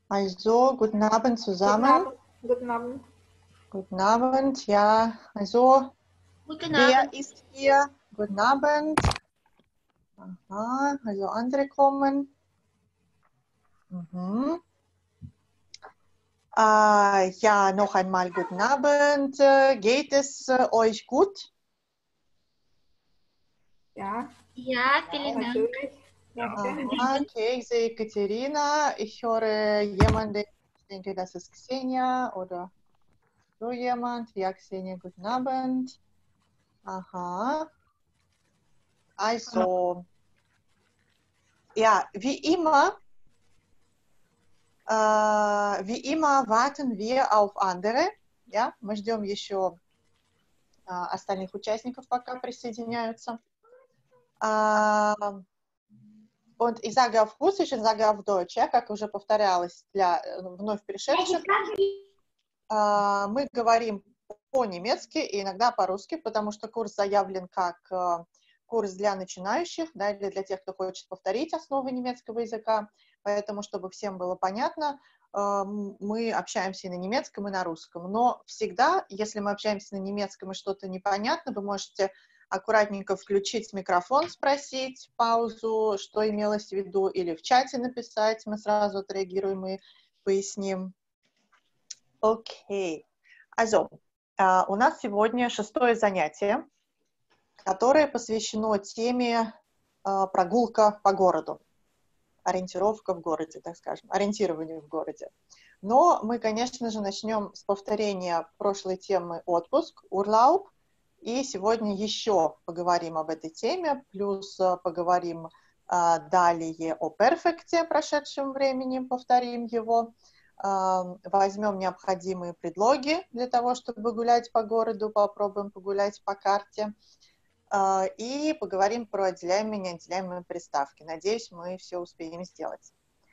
Also, guten Abend zusammen. Guten Abend. Guten Abend, ja. Also, Guten wer Abend. ist hier? Guten Abend. Aha, also andere kommen. Mhm. Ja, noch einmal guten Abend. Geht es euch gut? Ja, Ja, vielen Dank. natürlich. Danke. Aha, okay, ich sehe Ekaterina. Ich höre jemanden, ich denke, das ist Xenia oder so jemand. Ja, Xenia, guten Abend. Aha. Also, ja, wie immer warten wir auf andere. Ja, мы ждем еще остальных участников, пока присоединяются. Und ich sage auf Russisch und sage auf Deutsch, ja, как уже повторялось для вновь пришедших. Мы говорим по-немецки и иногда по-русски, потому что курс заявлен как курс для начинающих, да, или для тех, кто хочет повторить основы немецкого языка. Поэтому, чтобы всем было понятно, мы общаемся и на немецком, и на русском. Но всегда, если мы общаемся на немецком и что-то непонятно, вы можете аккуратненько включить микрофон, спросить паузу, что имелось в виду, или в чате написать, мы сразу отреагируем и поясним. Окей. Also, у нас сегодня 6-е занятие, которое посвящено теме прогулка по городу, ориентировка в городе, так скажем, ориентирование в городе. Но мы, конечно же, начнем с повторения прошлой темы отпуск, Urlaub, и сегодня еще поговорим об этой теме, плюс поговорим далее о перфекте, прошедшем времени, повторим его. Возьмем необходимые предлоги для того, чтобы гулять по городу, попробуем погулять по карте, и поговорим про отделяемые и неотделяемые приставки. Надеюсь, мы все успеем сделать.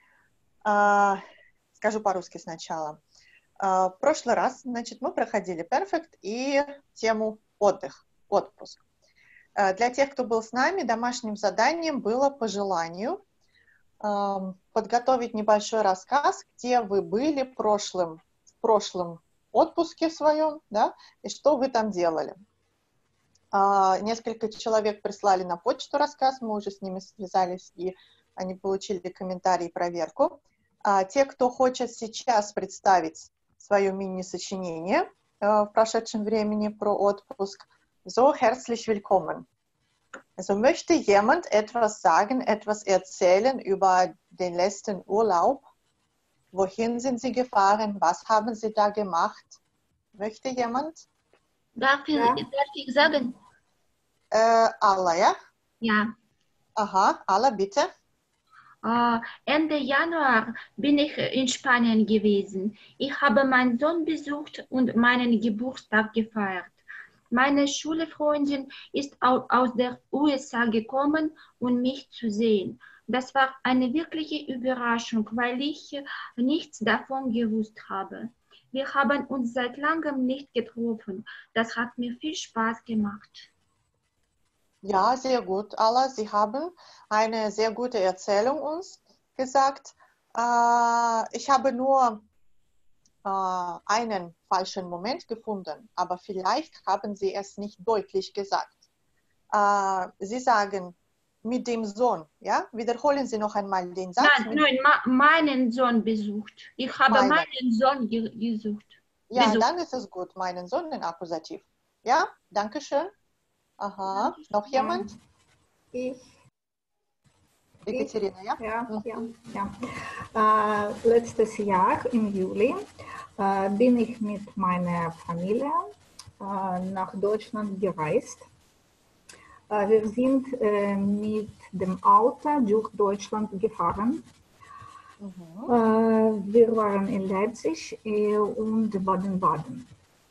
Скажу по-русски сначала. В прошлый раз, значит, мы проходили перфект и тему отдых, отпуск. Для тех, кто был с нами, домашним заданием было по желанию подготовить небольшой рассказ, где вы были в прошлом отпуске своем, да, и что вы там делали. Несколько человек прислали на почту рассказ, мы уже с ними связались, и они получили комментарий и проверку. Те, кто хочет сейчас представить свое мини-сочинение в прошедшем времени про отпуск, so herzlich willkommen. Also möchte jemand etwas sagen, etwas erzählen über den letzten Urlaub? Wohin sind Sie gefahren? Was haben Sie da gemacht? Möchte jemand? Darf ich sagen? Alla, ja? Ja. Aha, Alla, bitte. Ende Januar bin ich in Spanien gewesen. Ich habe meinen Sohn besucht und meinen Geburtstag gefeiert. Meine Schulfreundin ist aus der USA gekommen, um mich zu sehen. Das war eine wirkliche Überraschung, weil ich nichts davon gewusst habe. Wir haben uns seit langem nicht getroffen. Das hat mir viel Spaß gemacht. Ja, sehr gut, Alla. Sie haben eine sehr gute Erzählung uns gesagt. Ich habe nur einen falschen Moment gefunden, aber vielleicht haben Sie es nicht deutlich gesagt. Sie sagen, mit dem Sohn, ja? Wiederholen Sie noch einmal den Satz. Nein, meinen Sohn besucht. Ich habe meinen Sohn gesucht. Ja, besucht. Dann ist es gut, meinen Sohn in Akkusativ. Ja, danke schön. Aha, noch jemand? Ich. Ekaterina, ja? Ja. Letztes Jahr im Juli bin ich mit meiner Familie nach Deutschland gereist. Wir sind mit dem Auto durch Deutschland gefahren. Wir waren in Leipzig und Baden-Baden.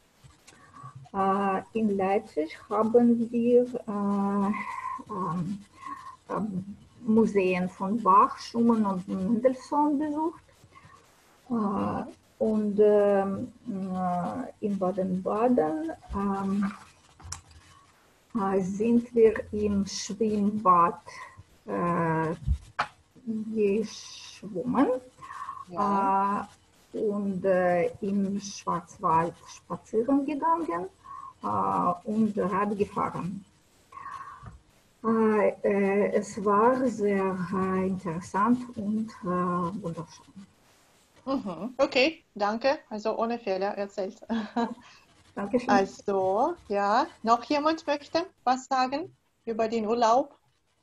In Leipzig haben wir Museen von Bach, Schumann und Mendelssohn besucht. Und in Baden-Baden sind wir im Schwimmbad geschwommen. Ja. Und im Schwarzwald spazieren gegangen und Rad gefahren. Es war sehr interessant und wunderschön. Okay, danke. Also ohne Fehler erzählt. Dankeschön. Also, ja, noch jemand möchte was sagen über den Urlaub?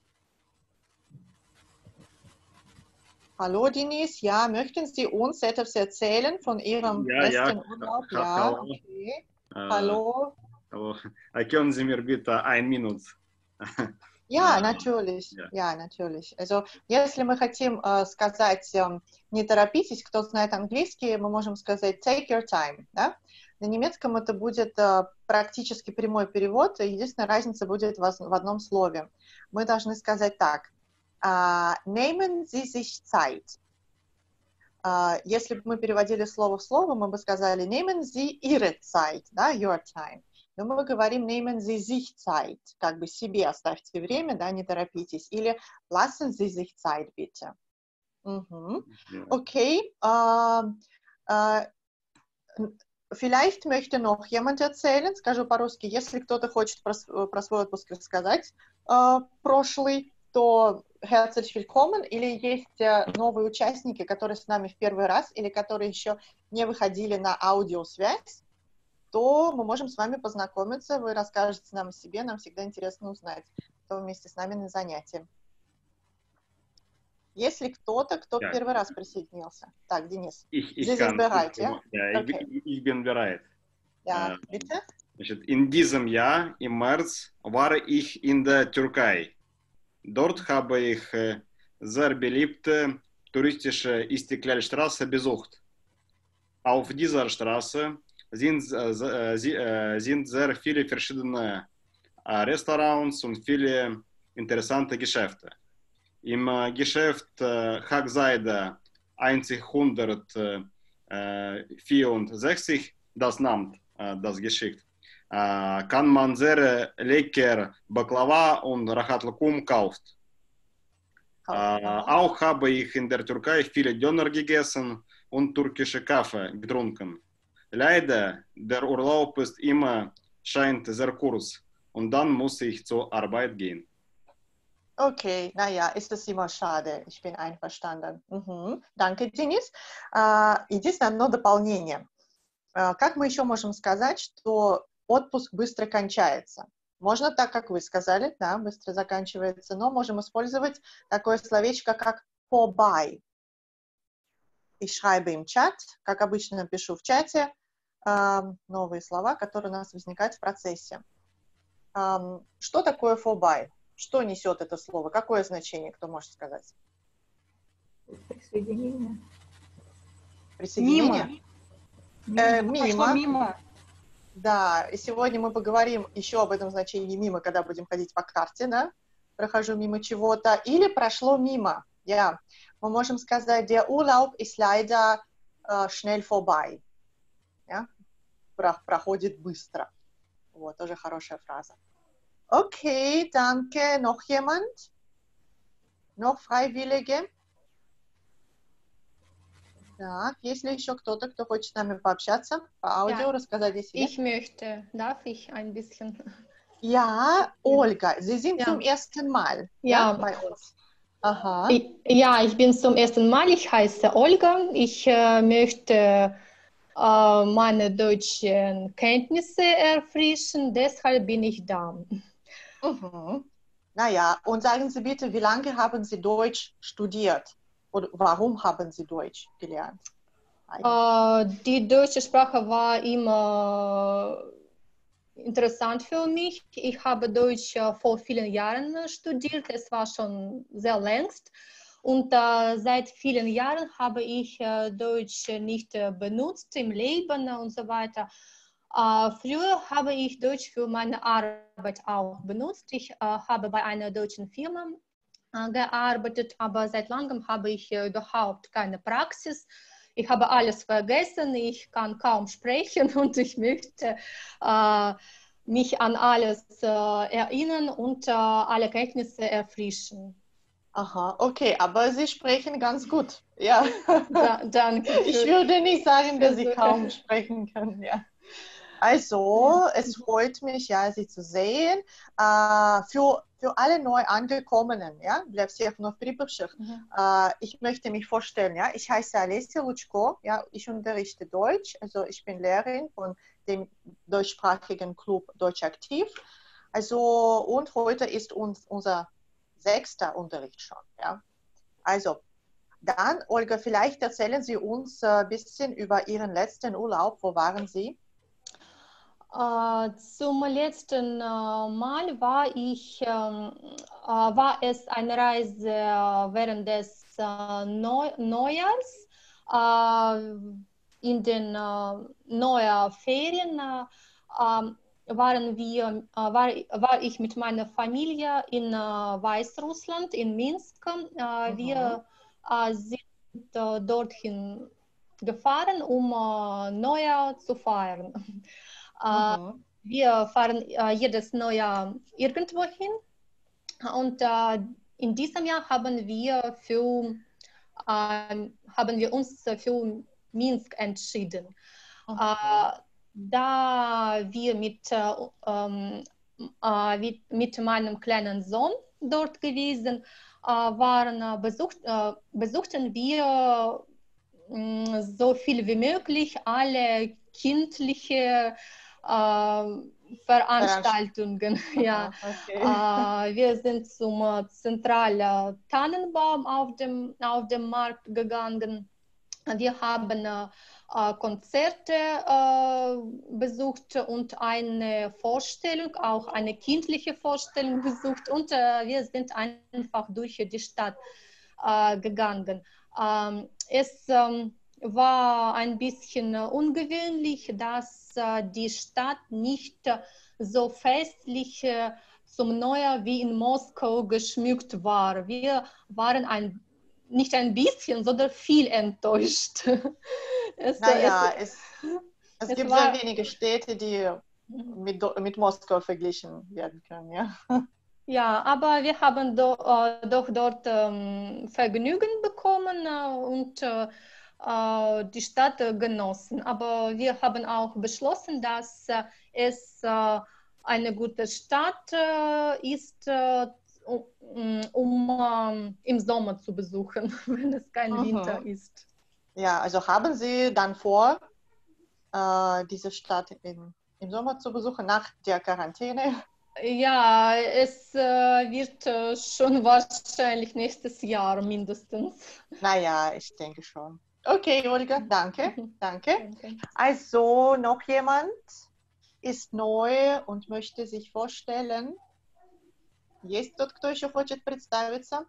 Hallo Denise, ja, möchten Sie uns etwas erzählen von Ihrem besten Urlaub? Ja, hallo. okay. Hallo. Hallo. Können Sie mir bitte 1 Minute? Ja, natürlich. Ja. Ja, natürlich. Also, если мы хотим сказать «не торопитесь», кто знает английский, мы можем сказать «take your time». Да? На немецком это будет практически прямой перевод, и единственная разница будет в одном слове. Мы должны сказать так. Nehmen Sie sich Zeit. Если бы мы переводили слово в слово, мы бы сказали «nehmen Sie Ihre Zeit», да, your time. Но мы говорим «nehmen Sie sich Zeit», как бы себе оставьте время, да, не торопитесь. Или «lassen Sie sich Zeit, bitte». Okay. Vielleicht möchte noch jemand erzählen, скажу по-русски, если кто-то хочет про свой отпуск рассказать прошлый, то herzlich willkommen, или есть новые участники, которые с нами в первый раз, или которые еще не выходили на аудиосвязь, то мы можем с вами познакомиться, вы расскажете нам о себе, нам всегда интересно узнать, кто вместе с нами на занятии. Если кто-то, кто первый раз присоединился. Так, Денис. Ich bin bereit. Ja, bitte? Значит, in diesem Jahr, im März, war ich in der Türkei. Dort habe ich sehr beliebte touristische Istiklalstraße besucht. Auf dieser Straße sind sehr viele verschiedene Restaurants und viele interessante Geschäfte. Im Geschäft Hackseide 164, das Namt, das Geschicht, kann man sehr lecker Baklava und Rahat Lokum kaufen. Auch habe ich in der Türkei viele Döner gegessen und türkische Kaffee getrunken. Leider, der Urlaub ist immer, scheint sehr kurz und dann muss ich zur Arbeit gehen. Okay, naja, ist das immer schade. Ich bin einverstanden. Danke, Денис. Единственное, одно дополнение. Как мы еще можем сказать, что отпуск быстро кончается? Можно так, как вы сказали, да, быстро заканчивается, но можем использовать такое словечко, как vorbei. Ich schreibe im Chat, как обычно пишу в чате, новые слова, которые у нас возникают в процессе. Что такое vorbei? Что несет это слово? Какое значение, кто может сказать? Присоединение. Присоединение? Мимо. Мимо. Да, и сегодня мы поговорим еще об этом значении мимо, когда будем ходить по карте, да? Прохожу мимо чего-то. Или прошло мимо. Ja. Мы можем сказать, der Urlaub ist leider schnell vorbei. Ja? Проходит быстро. Вот, тоже хорошая фраза. Okay, danke. Noch jemand? Noch Freiwillige? Так, есть ли еще кто-то, кто хочет с нами пообщаться по аудио, рассказать о себе? Ich möchte. Darf ich ein bisschen? Ja, Olga, Sie sind zum ersten Mal bei uns. Aha. Ja, ich bin zum ersten Mal. Ich heiße Olga. Ich möchte meine deutschen Kenntnisse erfrischen. Deshalb bin ich da. Naja, und sagen Sie bitte, wie lange haben Sie Deutsch studiert? Oder warum haben Sie Deutsch gelernt? Die deutsche Sprache war immer interessant für mich. Ich habe Deutsch vor vielen Jahren studiert. Es war schon sehr längst. Und seit vielen Jahren habe ich Deutsch nicht benutzt im Leben und so weiter. Früher habe ich Deutsch für meine Arbeit auch benutzt. Ich habe bei einer deutschen Firma gearbeitet, aber seit langem habe ich überhaupt keine Praxis. Ich habe alles vergessen, ich kann kaum sprechen und ich möchte mich an alles erinnern und alle Kenntnisse erfrischen. Aha, okay, aber Sie sprechen ganz gut. Ja. Danke. Ich würde nicht sagen, dass Sie Versuche. kaum sprechen können, ja. Also, es freut mich, ja, Sie zu sehen. Für alle neu angekommenen, ja, для всех вновь прибывших, ich möchte mich vorstellen, ja, ich heiße Alessia Lutschko, ja, ich unterrichte Deutsch, also ich bin Lehrerin von dem deutschsprachigen Club Deutsch aktiv. Also, und heute ist unser 6. Unterricht schon, ja. Also, dann, Olga, vielleicht erzählen Sie uns ein bisschen über Ihren letzten Urlaub. Wo waren Sie? Zum letzten Mal war es eine Reise während des Neujahrs. In den Neujahrferien war ich mit meiner Familie in Weißrussland, in Minsk. Wir sind dorthin gefahren, um Neujahr zu feiern. Wir fahren jedes Neujahr irgendwo hin und in diesem Jahr haben wir uns für Minsk entschieden. Da wir mit meinem kleinen Sohn dort gewesen waren, besuchten wir so viel wie möglich alle kindliche Veranstaltungen. Ja. Okay. Wir sind zum zentralen Tannenbaum auf dem Markt gegangen. Wir haben Konzerte besucht und eine Vorstellung, auch eine kindliche Vorstellung besucht, und wir sind einfach durch die Stadt gegangen. Es war ein bisschen ungewöhnlich, dass die Stadt nicht so festlich zum Neujahr wie in Moskau geschmückt war. Wir waren nicht ein bisschen, sondern viel enttäuscht. Es gibt sehr wenige Städte, die mit Moskau verglichen werden können, ja. Ja, aber wir haben doch dort Vergnügen bekommen und die Stadt genossen. Aber wir haben auch beschlossen, dass es eine gute Stadt ist, um im Sommer zu besuchen, wenn es kein Winter ist. Ja, also haben Sie dann vor, diese Stadt im Sommer zu besuchen, nach der Quarantäne? Ja, es wird schon wahrscheinlich nächstes Jahr mindestens. Naja, ich denke schon. Okay, Olga, danke. Danke. Also, noch jemand ist neu und möchte sich vorstellen? Есть тот, кто еще хочет представиться?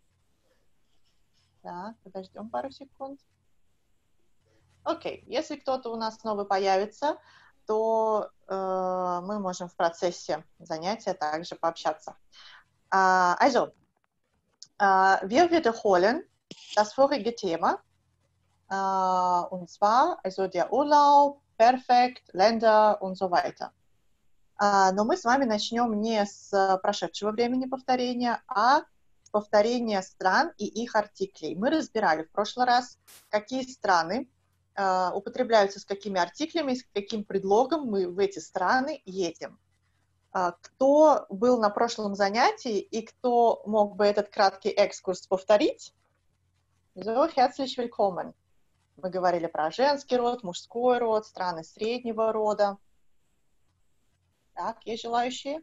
Да, подождем пару секунд. Окей, если кто-то у нас новый появится, то мы можем в процессе занятия также пообщаться. Also, wir wiederholen das vorige Thema, und zwar also der Urlaub, perfekt, Länder und so weiter. Но мы с вами начнем не с прошедшего времени повторения, а с повторения стран и их артиклей. Мы разбирали в прошлый раз, какие страны употребляются с какими артиклями, с каким предлогом мы в эти страны едем. Кто был на прошлом занятии и кто мог бы этот краткий экскурс повторить? So, herzlich willkommen. Мы говорили про женский род, мужской род, страны среднего рода. Так, есть желающие?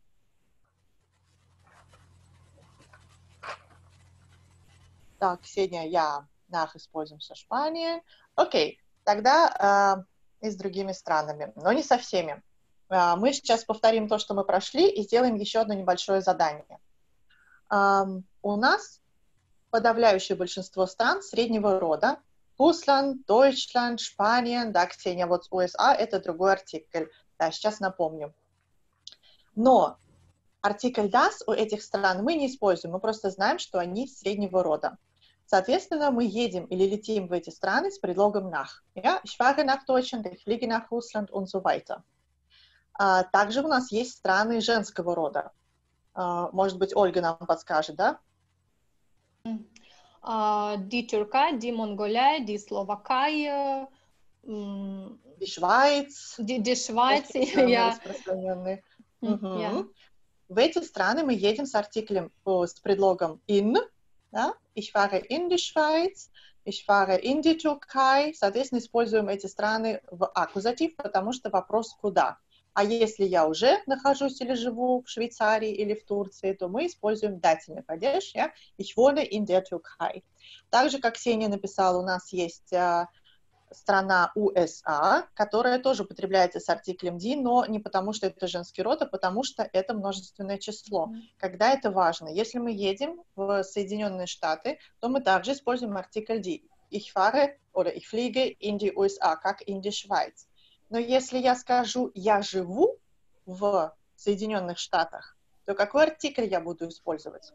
Так, Ксения, я используем со Шпанией. Окей, тогда и с другими странами, но не со всеми. Мы сейчас повторим то, что мы прошли, и сделаем еще одно небольшое задание. У нас подавляющее большинство стран среднего рода. Russland, Deutschland, Spanien, да, Ксения, вот USA это другой артикль. Да, сейчас напомню. Но артикль das у этих стран мы не используем, мы просто знаем, что они среднего рода. Соответственно, мы едем или летим в эти страны с предлогом nach. Ja? Ich fahre nach Deutschland, ich fliege nach Russland und so weiter. Также у нас есть страны женского рода. Может быть, Ольга нам подскажет, да? Die Türkei, die Mongolei, die Slowakei, Die Schweiz. die Schweiz, Самые ja. распространенные. Ja. В эти страны мы едем с артиклем, с предлогом in. Да? Ich fahre in die Schweiz, ich fahre in die Türkei. Соответственно, используем эти страны в аккузатив, потому что вопрос куда. А если я уже нахожусь или живу в Швейцарии или в Турции, то мы используем дательный падеж. Ja? Ich wohne in der Türkei. Также, как Ксения написала, у нас есть страна USA, которая тоже употребляется с артиклем die, но не потому, что это женский род, а потому что это множественное число. Когда это важно? Если мы едем в Соединенные Штаты, то мы также используем артикль die. Ich fahre oder ich fliege in die USA, как in die Schweiz. Но если я скажу «я живу в Соединенных Штатах», то какой артикль я буду использовать?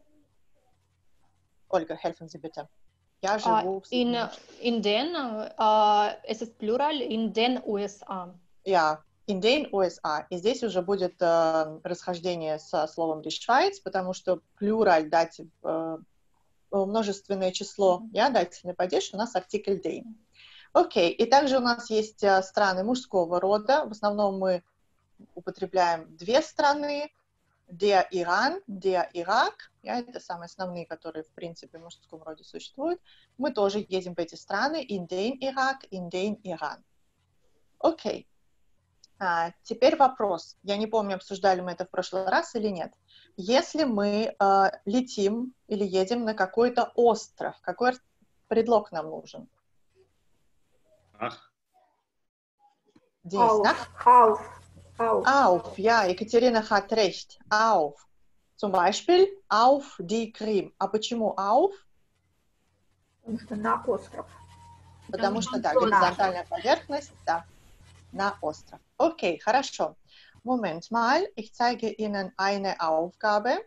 Ольга, helfen Sie bitte. Я живу в In den, es ist Plural, in den USA. Ja, in den USA. И здесь уже будет расхождение со словом die Schweiz, потому что плюраль, датив, множественное число, дательный падеж, у нас артикль den. Окей, и также у нас есть страны мужского рода. В основном мы употребляем две страны. Der Iran, der Irak, это самые основные, которые, в принципе, в мужском роде существуют. Мы тоже едем в эти страны, in den Irak, in den Iran. Окей. Теперь вопрос. Я не помню, обсуждали мы это в прошлый раз или нет. Если мы летим или едем на какой-то остров, какой предлог нам нужен? Ах. Денис, да? Auf, ja, Екатерина hat recht. Auf. Zum Beispiel auf die Krim. А почему auf? Потому что на остров. Потому что, да, горизонтальная поверхность, да, на остров. Окей, хорошо. Moment mal, ich zeige Ihnen eine Aufgabe.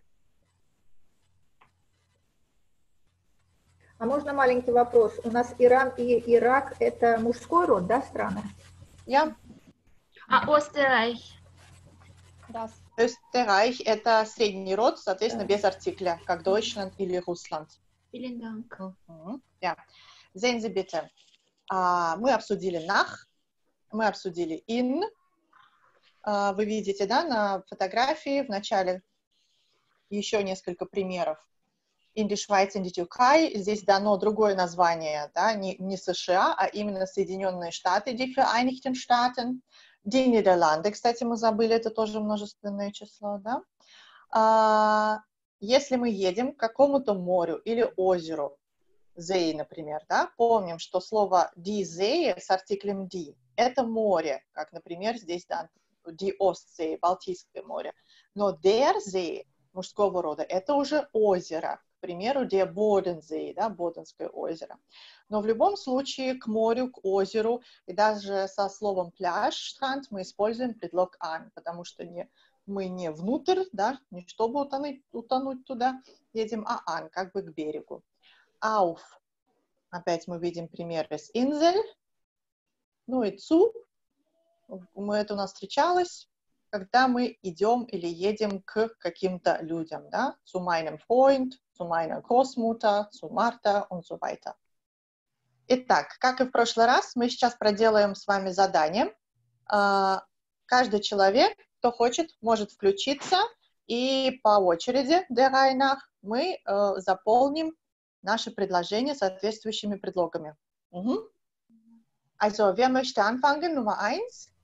А можно маленький вопрос? У нас Иран и Ирак – это мужской род, да, страны? Ja. Österreich. Das. Österreich – это средний род, соответственно, без артикля, как Deutschland или Russland. Vielen Dank. Ja. Sehen Sie bitte. Мы обсудили nach, мы обсудили in. Вы видите, да, на фотографии в начале еще несколько примеров. In die Schweiz, in die Türkei. Здесь дано другое название, да, не США, а именно Соединенные Штаты, die Vereinigten Staaten. Die Niederlande, кстати, мы забыли, это тоже множественное число, да. Если мы едем к какому-то морю или озеру, See, например, да, помним, что слово die See с артиклем die – это море, как, например, здесь, да, die Ostsee, Балтийское море. Но der See мужского рода – это уже озеро, к примеру, der Bodensee, да, Боденское озеро. Но в любом случае к морю, к озеру и даже со словом пляж, strand мы используем предлог an, потому что мы не внутрь, да, не чтобы утонуть туда едем, а an, как бы к берегу. Auf. Опять мы видим пример из Insel. Ну и zu. Это у нас встречалось, когда мы идем или едем к каким-то людям, да, zu meinem Freund, zu meiner Großmutter, zu Martha und so weiter. Итак, как и в прошлый раз, мы сейчас проделаем с вами задание. Каждый человек, кто хочет, может включиться, и по очереди, der Reihe nach, мы заполним наши предложения соответствующими предлогами. Also, wer möchte anfangen? Nummer 1.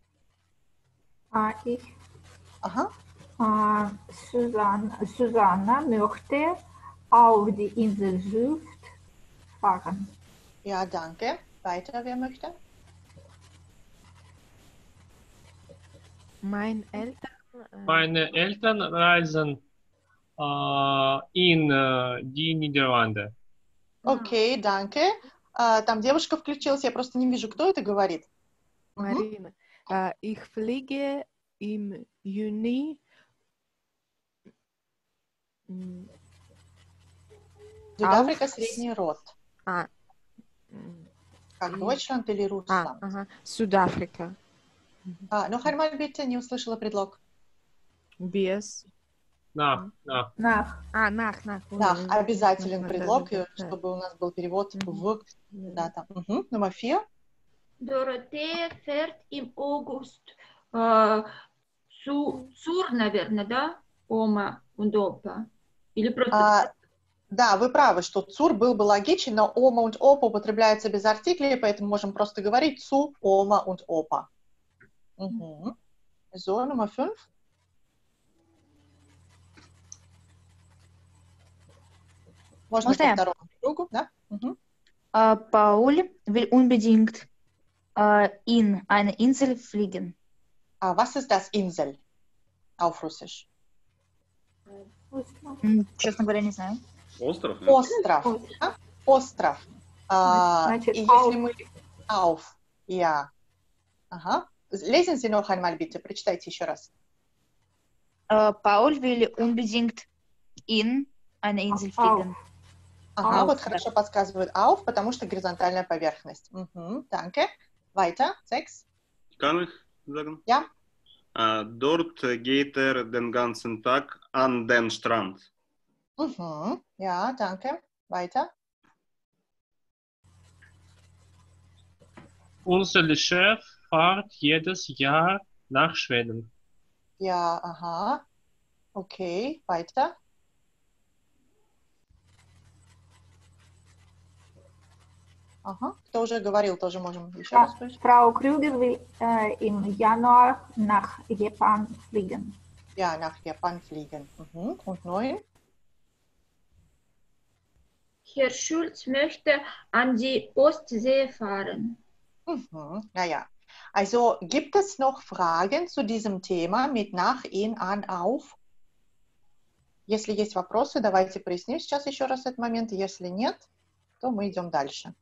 Ich. Aha. Susanna möchte auf die Insel Sylt fahren. Ja, danke. Weiter, wer möchte? Meine Eltern reisen in die Niederlande. Окей, danke. Там девушка включилась, я просто не вижу, кто это говорит. Marina, ich fliege im Juni. Südafrika средний род. Как И- Deutschland или Russland? Ага, Südafrika. Ну, Хармаль, bitte, не услышала предлог. Без. Nach. Nach. Nach. Nach, обязателен Да, предлог, да. чтобы у нас был перевод в, да, там. Nummer 4. Dorothea fährt im August zur, наверное, да? Oma und Opa. Или просто... Да, вы правы, что цур был бы логичен, но ома und опа употребляется без артиклей, поэтому можем просто говорить цу, ома und опа. So, Nummer 5. Можно по второму кругу, да? Paul will unbedingt in eine Insel fliegen. Was ist das Insel auf Russisch? Честно говоря, не знаю. Остров? Остров. Остров. Значит, если мы... Auf. Ja. Ага. Lesen Sie noch einmal, bitte. Прочитайте еще раз. Paul will unbedingt in eine Insel fliegen. Ага, Auf. вот хорошо подсказывают auf, потому что горизонтальная поверхность. Danke. Weiter. 6. Kann ich sagen? Ja. Dort geht den ganzen Tag an den Strand. Ja, danke. Weiter. Unser Chef fährt jedes Jahr nach Schweden. Ja, aha. Okay, weiter. Ага, кто уже говорил, тоже можем еще раз слышать. Frau Krüger will im Januar nach Japan fliegen. Ja, nach Japan fliegen. Und 9. Herr Schulz möchte an die Ostsee fahren. Naja, also gibt es noch Fragen zu diesem Thema mit nach, in, an, auf? Если есть вопросы, давайте проясним сейчас еще раз этот момент. Если нет, то мы идем дальше.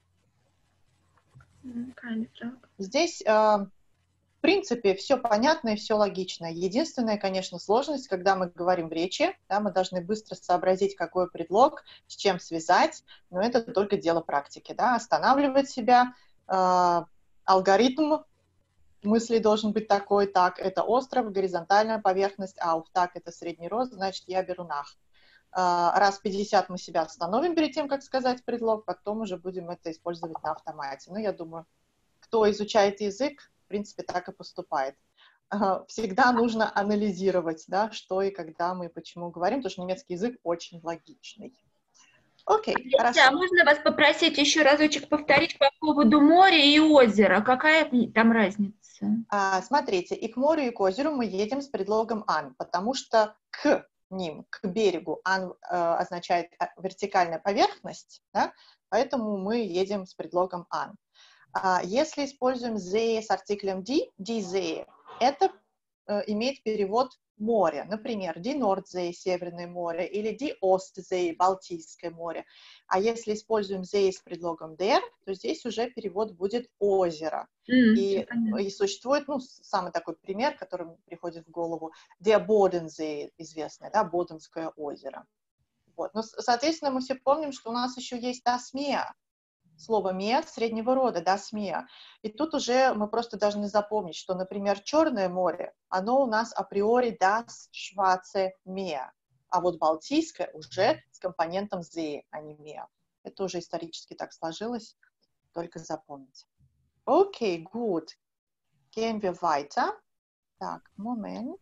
Здесь, в принципе, все понятно и все логично. Единственная, конечно, сложность, когда мы говорим в речи, да, мы должны быстро сообразить, какой предлог, с чем связать, но это только дело практики. Да, останавливать себя, алгоритм мысли должен быть такой, так, это остров, горизонтальная поверхность, ауф, так, это средний рост, значит, я беру нах. Раз 50 мы себя остановим перед тем, как сказать предлог, потом уже будем это использовать на автомате. Но я думаю, кто изучает язык, в принципе, так и поступает. Всегда нужно анализировать, да, что и когда мы почему говорим, потому что немецкий язык очень логичный. Окей, хорошо. А можно вас попросить еще разочек повторить по поводу моря и озера? Какая там разница? Смотрите, и к морю, и к озеру мы едем с предлогом «ан», потому что к ним, к берегу, «ан» означает вертикальная поверхность, да, поэтому мы едем с предлогом «ан». Если используем «see» с артиклем «die», «die See», это имеет перевод море, например, die Nordsee, Северное море, или die Ostsee, Балтийское море. А если используем «see» с предлогом «der», то здесь уже перевод будет «озеро». И существует, самый такой пример, который мне приходит в голову, der Bodensee, известное, да, Боденское озеро. Вот. Но, соответственно, мы все помним, что у нас еще есть das Meer, слово «meer» среднего рода, das Meer. И тут уже мы просто должны запомнить, что, например, Черное море, оно у нас априори das Schwarze Meer, а вот Балтийское уже с компонентом «see», а не «meer». Это уже исторически так сложилось, только запомните. Окей, gut. Gehen wir weiter. Так, Moment.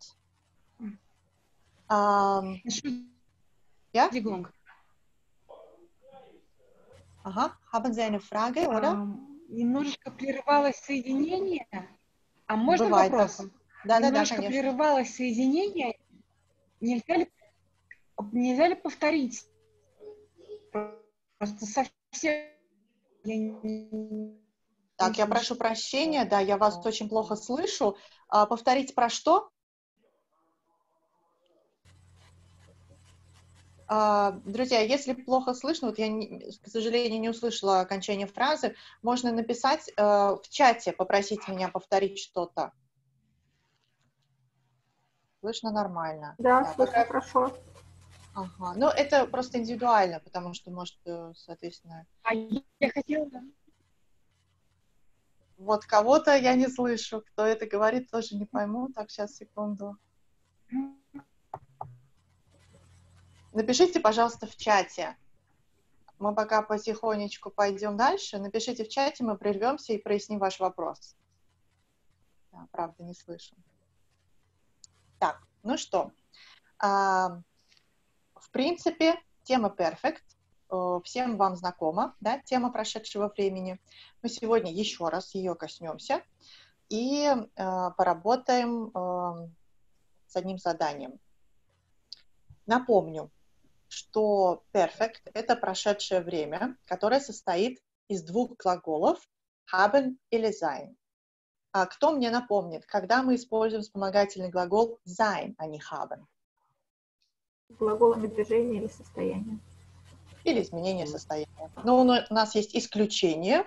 Ja? Ага, haben Sie eine Frage, oder? Немножечко прерывалось соединение. А можно Бывает вопрос? такое. Да, Немножко конечно. прерывалось соединение. Нельзя ли повторить? Просто совсем... Так, я прошу прощения, да, я вас очень плохо слышу. Повторите про что? Друзья, если плохо слышно, вот я, к сожалению, не услышала окончание фразы, можно написать в чате, попросить меня повторить что-то. Слышно нормально. Да, слышно хорошо. Ага. Ну, это просто индивидуально, потому что, может, соответственно... А я хотела... Вот кого-то я не слышу, кто это говорит, тоже не пойму. Так, сейчас, секунду. Напишите, пожалуйста, в чате. Мы пока потихонечку пойдем дальше. Напишите в чате, мы прервемся и проясним ваш вопрос. Да, правда, не слышу. Так, ну что. В принципе, тема Perfect всем вам знакома, да, тема прошедшего времени. Мы сегодня еще раз ее коснемся и поработаем с одним заданием. Напомню, что perfect – это прошедшее время, которое состоит из двух глаголов haben или sein. А кто мне напомнит, когда мы используем вспомогательный глагол sein, а не haben? Глаголами движения или состояния. Или изменение состояния. Но у нас есть исключение.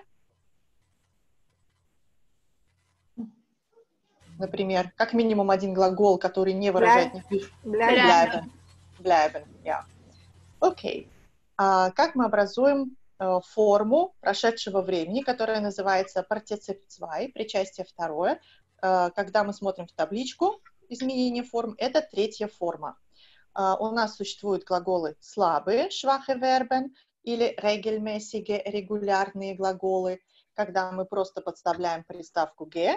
Например, как минимум один глагол, который не выражает никаких... Bleiben. Bleiben, ja. Окей. Как мы образуем форму прошедшего времени, которая называется Partizip 2, причастие второе. Когда мы смотрим в табличку изменения форм, это третья форма. У нас существуют глаголы слабые, schwache Verben, или regelmäßige, регулярные глаголы, когда мы просто подставляем приставку ge.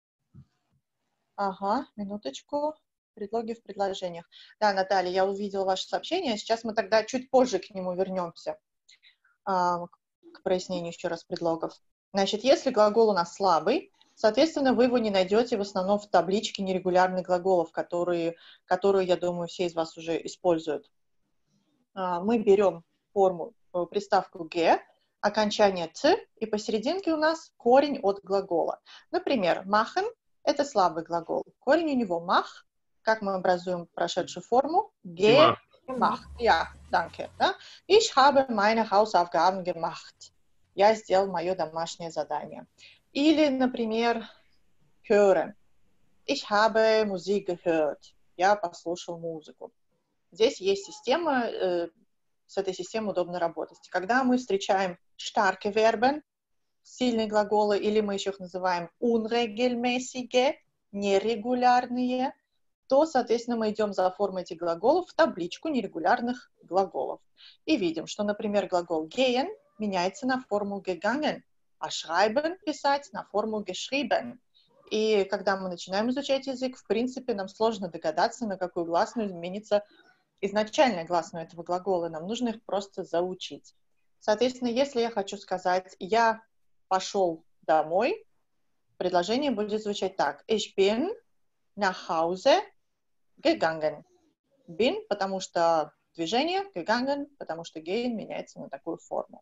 Ага, минуточку. Предлоги в предложениях. Да, Наталья, я увидела ваше сообщение. Сейчас мы тогда чуть позже к нему вернемся, к прояснению еще раз предлогов. Значит, если глагол у нас слабый, соответственно, вы его не найдете в основном в табличке нерегулярных глаголов, которую, я думаю, все из вас уже используют. Мы берем форму, приставку «г», окончание «ц», и посерединке у нас корень от глагола. Например, machen – это слабый глагол. Корень у него «mach». Как мы образуем прошедшую форму? Gemacht. Ja, danke. Да? Ich habe meine Hausaufgaben gemacht. Я сделал мое домашнее задание. Или, например, hören. Ich habe Musik gehört. Я послушал музыку. Здесь есть система, с этой системой удобно работать. Когда мы встречаем starke Verben, сильные глаголы, или мы еще их называем unregelmäßige, нерегулярные, то, соответственно, мы идем за формой этих глаголов в табличку нерегулярных глаголов. И видим, что, например, глагол gehen меняется на форму gegangen, а schreiben писать на форму geschrieben. И когда мы начинаем изучать язык, в принципе, нам сложно догадаться, на какую гласную изменится изначальная гласная этого глагола. Нам нужно их просто заучить. Соответственно, если я хочу сказать «я пошел домой», предложение будет звучать так. Ich bin nach Hause gegangen. Bin, потому что движение, gegangen, потому что gehen меняется на такую форму.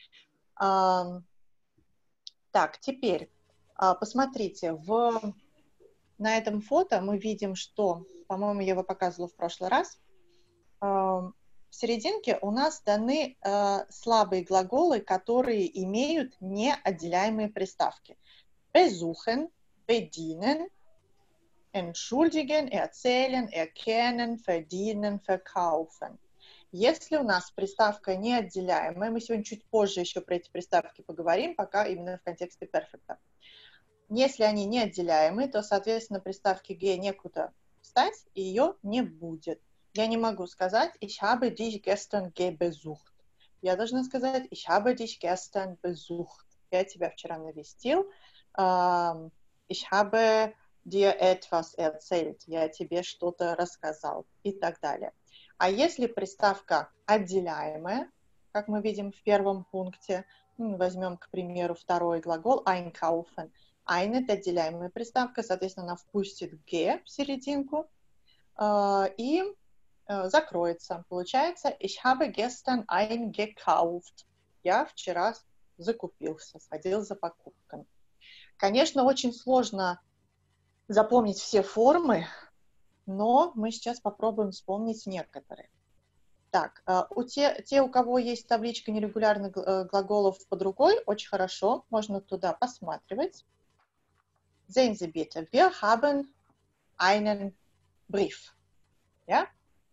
Так, теперь посмотрите, на этом фото мы видим, что, по-моему, я его показывала в прошлый раз, в серединке у нас даны слабые глаголы, которые имеют неотделяемые приставки. Besuchen, bedienen, entschuldigen, erzählen, erkennen, verdienen, verkaufen. Если у нас приставка неотделяемая, мы сегодня чуть позже еще про эти приставки поговорим, пока именно в контексте перфекта. Если они неотделяемые, то, соответственно, приставке «г» некуда встать, и ее не будет. Я не могу сказать «Ich habe dich gestern besucht». Я должна сказать «Ich habe dich gestern besucht». Я тебя вчера навестил. «Ich habe dir etwas erzählt». Я тебе что-то рассказал и так далее. А если приставка отделяемая, как мы видим в первом пункте, возьмем, к примеру, второй глагол einkaufen. Ein – это отделяемая приставка, соответственно, она впустит «г» в серединку и закроется. Получается «Ich habe gestern eingekauft». Я вчера закупился, сходил за покупками. Конечно, очень сложно запомнить все формы, но мы сейчас попробуем вспомнить некоторые. Так, те, у кого есть табличка нерегулярных глаголов под рукой, очень хорошо, можно туда посматривать. Sehen Sie bitte, wir haben einen Brief. Ja?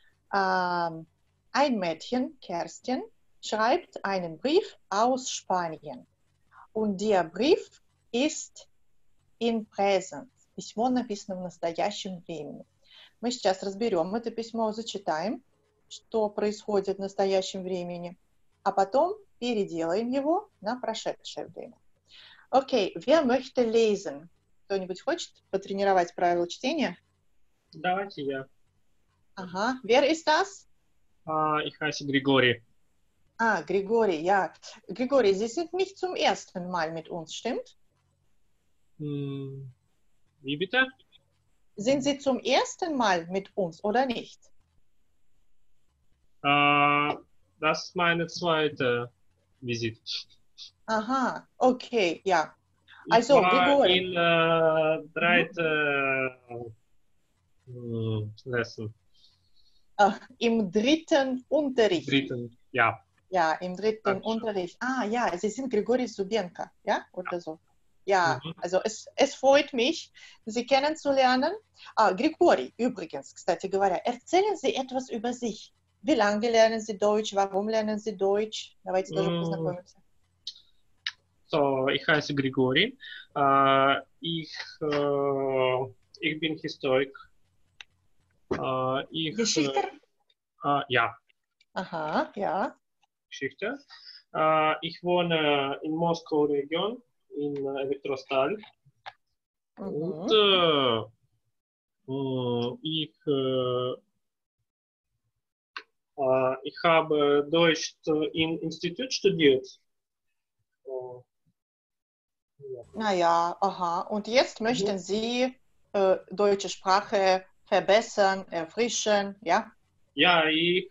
Ein Mädchen, Kerstin, schreibt einen Brief aus Spanien. Und der Brief ist in Präsens. Письмо написано в настоящем времени. Мы сейчас разберем это письмо, зачитаем, что происходит в настоящем времени, а потом переделаем его на прошедшее время. Окей, wer möchte lesen? Кто-нибудь хочет потренировать правила чтения? Давайте я. Ага. Wer ist das? Ich heiße Grigori. Grigori, ja. Grigori, Sie sind nicht zum ersten Mal mit uns, stimmt? Wie bitte? Sind Sie zum ersten Mal mit uns oder nicht? Das ist meine zweite Visit. Aha, okay, ja. Ich Also, war Grigori. in Lesson. Im dritten Unterricht. Dritten, ja. Ja, im dritten Dankeschön. Unterricht. Ja, Sie sind Grigori Subenko, ja, oder so. Ja, Mhm. also es freut mich, Sie kennenzulernen. Grigori, übrigens, kстати говоря, erzählen Sie etwas über sich. Wie lange lernen Sie Deutsch? Warum lernen Sie Deutsch? Давайте тоже познакомимся. So, ich heiße Grigori. Ich bin Historiker. Geschichte? Ja, Aha, ja. Geschichte. Ich wohne in Moskau-Region, in Elektrostal. Und ich habe Deutsch im Institut studiert. Naja, aha. Und jetzt möchten Sie deutsche Sprache verbessern, erfrischen, ja? Ja, ich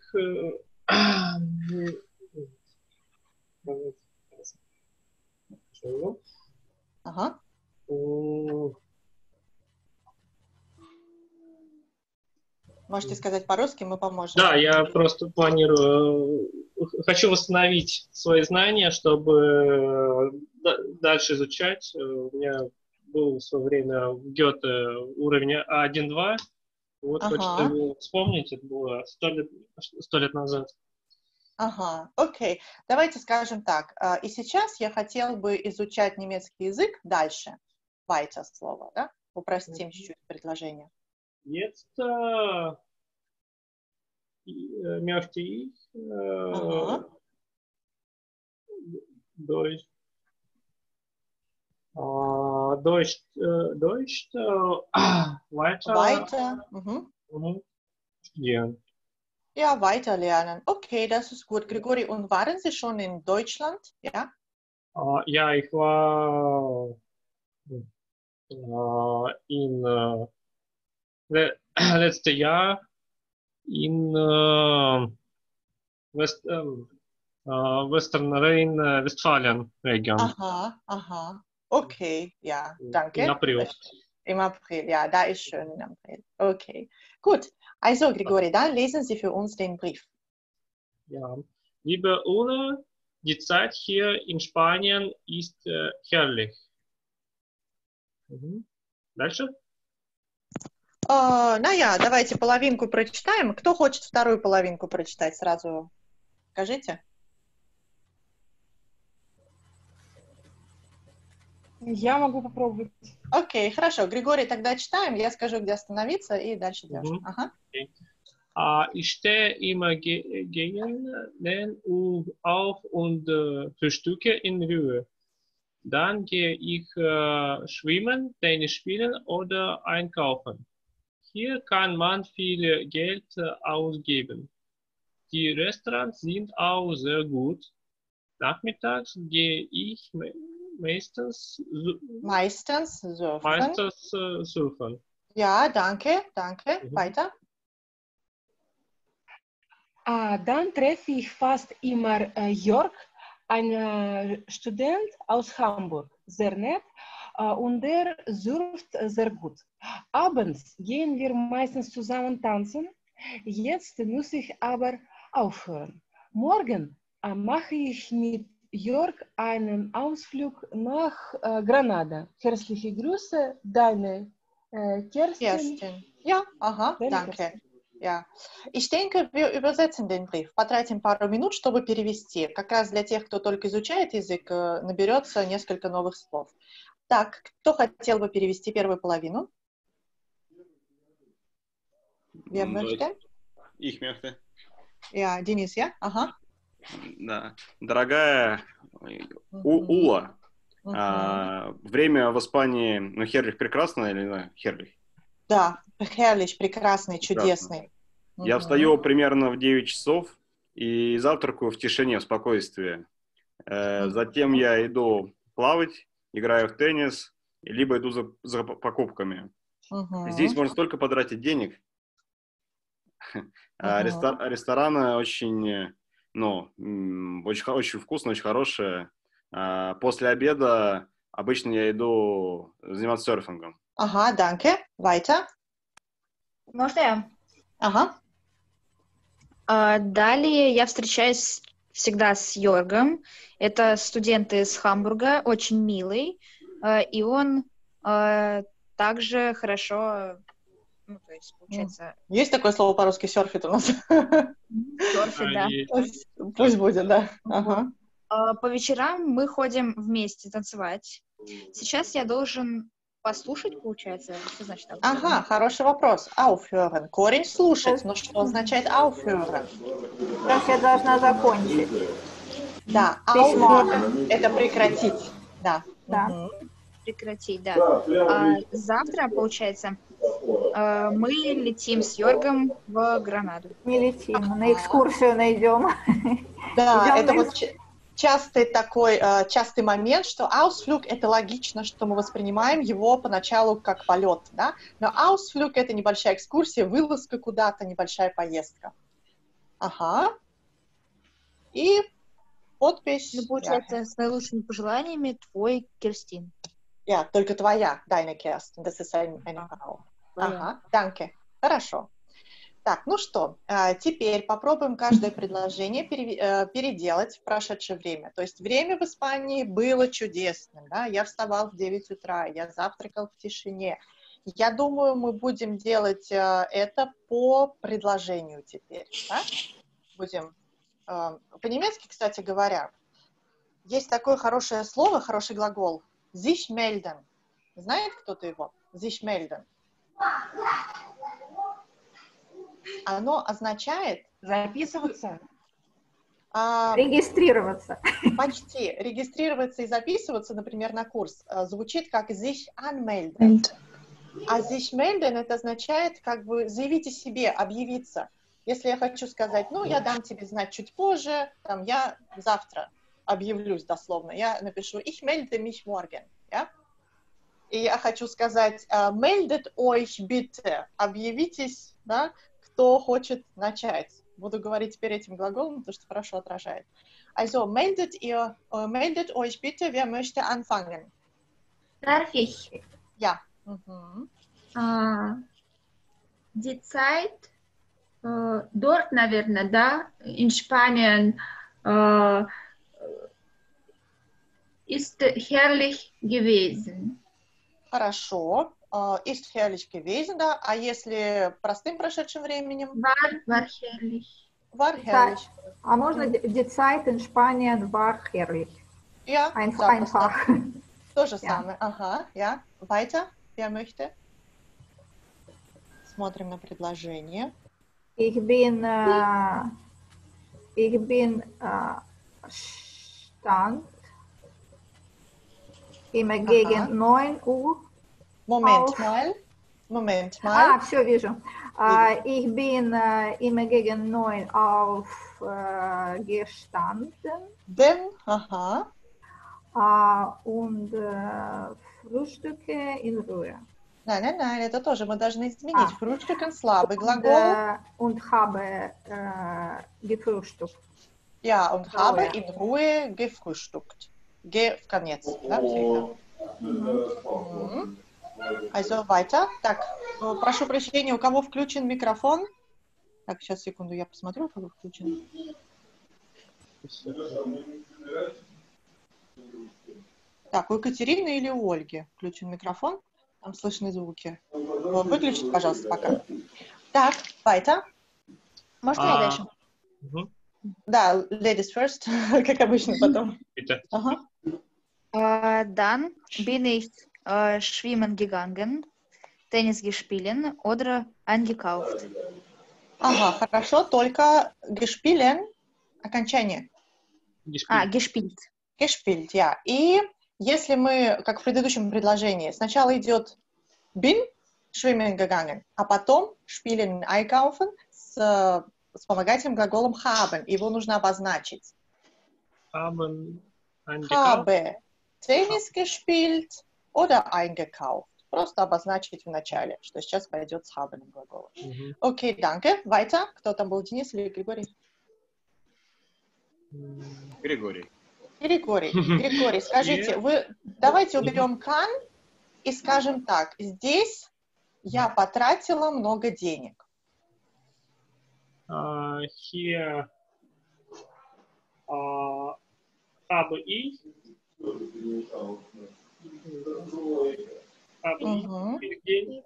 Entschuldigung. Ага. Можете сказать по-русски, мы поможем. Да, я просто планирую, хочу восстановить свои знания, чтобы дальше изучать. У меня был в свое время в Гёте уровень А1-2. Вот хочу вспомнить, это было 100 лет назад. Ага, окей. Давайте скажем так. И сейчас я хотела бы изучать немецкий язык дальше. Weiter слово, да? Упростим чуть-чуть предложение. Jetzt möchte ich Deutsch weiter studieren. Ja, weiter lernen. Okay, das ist gut. Grigori, und waren Sie schon in Deutschland? Ja? Ja, ich war letztes Jahr in Western Rhine-Westfalen-Region. Aha. Okay, ja, danke. Im April. Im April, ja, da ist schön im April. Okay, gut. Also, Grigori, dann lesen Sie für uns den Brief. Ja, liebe Ulla, die Zeit hier in Spanien ist herrlich. Дальше? Наja, давайте половинку прочитаем. Кто хочет вторую половинку прочитать? Сразу скажите. Я могу попробовать. Окей, хорошо. Григорий, тогда читаем. Я скажу, где остановиться, и дальше идешь. Ага. Ich stehe immer gegen auf und frühstücke in Ruhe. Dann gehe ich schwimmen, Tennis spielen oder einkaufen. Hier kann man viel Geld ausgeben. Die Restaurants sind auch sehr gut. Nachmittags gehe ich meistens surfen. Ja, danke. Weiter. Dann treffe ich fast immer Jörg, ein Student aus Hamburg, sehr nett, und der surft sehr gut. Abends gehen wir meistens zusammen tanzen. Jetzt muss ich aber aufhören. Morgen mache ich mit Jörg einen Ausflug nach Granada. Herzliche Grüße, deine Kerstin. Ja, aha, danke. Ja. Ich denke, wir übersetzen den Brief, потратим пару минут, чтобы перевести. Как раз для тех, кто только изучает язык, наберется несколько новых слов. Так, кто хотел бы перевести первую половину? Wer möchte? Ich möchte. Ja, Денис, ja? Ага. Да. Дорогая Ула, время в Испании, ну, Херлих прекрасно или не? Херлих? Да, herrlich, прекрасный, Прекрасно. чудесный. Я встаю примерно в 9 часов и завтракаю в тишине, в спокойствии. Затем я иду плавать, играю в теннис, либо иду за покупками. Здесь можно столько потратить денег. Рестораны очень, ну, очень вкусно, очень хорошие. После обеда обычно я иду заниматься серфингом. Ага, danke. Weiter. Можно я? Ага. Далее я встречаюсь всегда с Йоргом. Это студент из Хамбурга, очень милый. И он также хорошо, ну, то есть, получается... Есть такое слово по-русски серфит у нас? Серфит, да. Пусть будет, да. Ага. По вечерам мы ходим вместе танцевать. Сейчас я должен послушать, получается? Что значит aufhören? Ага, хороший вопрос. Aufhören. Корень слушать. Но что означает aufhören? Сейчас я должна закончить. Да, Письмо. aufhören — это прекратить. Да. Да. Прекратить, да. Завтра, получается, мы летим с Йоргом в Гранаду. Не летим, на экскурсию найдем. Да, Идем это на вот частый момент, что Ausflug — это логично, что мы воспринимаем его поначалу как полет, да? Но Ausflug — это небольшая экскурсия, вылазка куда-то, небольшая поездка. Ага. И подпись. Ну, получается, с наилучшими пожеланиями, твой Керстин. Ja, только твоя, deine Kerstin. Das ist eine Frau. Ага, danke. Хорошо. Так, ну что, теперь попробуем каждое предложение переделать в прошедшее время. То есть время в Испании было чудесным, да? Я вставал в 9 утра, я завтракал в тишине. Я думаю, мы будем делать это по предложению теперь, да? Будем... По-немецки, кстати говоря, есть такое хорошее слово, хороший глагол sich melden. Знает кто-то его? Sich melden. Оно означает... Записываться. Регистрироваться. Почти. Регистрироваться и записываться, например, на курс, звучит как sich anmelden. А sich melden — это означает как бы заявить о себе, объявиться. Если я хочу сказать, ну, я дам тебе знать чуть позже, там, я завтра объявлюсь дословно, я напишу ich melde mich morgen, ja? И я хочу сказать meldet euch bitte, объявитесь, да, кто хочет начать. Буду говорить теперь этим глаголом, потому что хорошо отражает. Also meldet euch bitte, wer möchte anfangen? Darf ich? Ja. Die Zeit dort, наверное, да, in Spanien ist herrlich gewesen. Хорошо. Ist herrlich gewesen, да. А если простым прошедшим временем? War herrlich. War herrlich. А можно die Zeit in Spanien war herrlich? Ja, Einfach. То же самое. Ага, ja. Weiter. Wer möchte? Смотрим на предложение. Ich bin stand immer gegen 9 Uhr. Moment mal. Все вижу. Ich bin immer gegen 9 aufgestanden. Aha. Und frühstücke in Ruhe. Nein, это тоже мы должны изменить. Frühstücken слабый глагол. Und habe gefrühstückt. Ja, und habe in Ruhe gefrühstückt. Ge в конец, да, всегда. Also weiter. Так, прошу прощения, у кого включен микрофон? Так, сейчас, секунду, я посмотрю, у кого включен. Так, у Екатерины или у Ольги включен микрофон? Там слышны звуки. Выключите, пожалуйста, пока. Так, weiter. Можно я дальше? Да, ladies first, как обычно потом. Ага. Dann bin ich schwimmen gegangen, Tennis gespielt oder eingekauft. Ага, хорошо, только gespielen, окончание. Gespielt. Gespielt, ja. И если мы, как в предыдущем предложении, сначала идет bin schwimmen gegangen, а потом spielen einkaufen с вспомогательным глаголом haben. Его нужно обозначить. Haben eingekauft. Habe Tennis gespielt oder eingekauft. Просто обозначить в начале, что сейчас пойдет с haben глаголом. Окей, danke. Weiter. Кто там был, Денис или Григорий? Григорий. Григорий, скажите, давайте уберем can и скажем так, здесь я потратила много денег. Hier habe ich viel Geld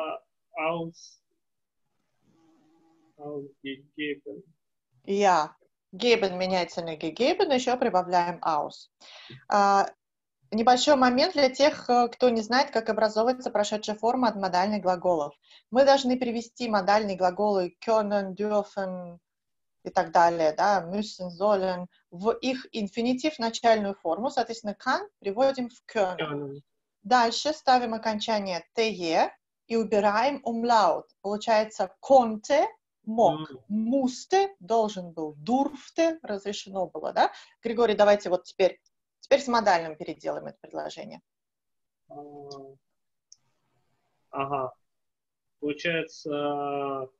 ausgegeben. Ja, geben меняется на gegeben, еще прибавляем aus. Небольшой момент для тех, кто не знает, как образовывается прошедшая форма от модальных глаголов. Мы должны привести модальные глаголы können, dürfen и так далее, да, müssen, sollen, в их инфинитив, начальную форму, соответственно, kann приводим в können. Дальше ставим окончание te и убираем umlaut. Получается konnte, мог, musste, должен был, durfte, разрешено было, да? Григорий, давайте вот теперь с модальным переделаем это предложение. Ага. Получается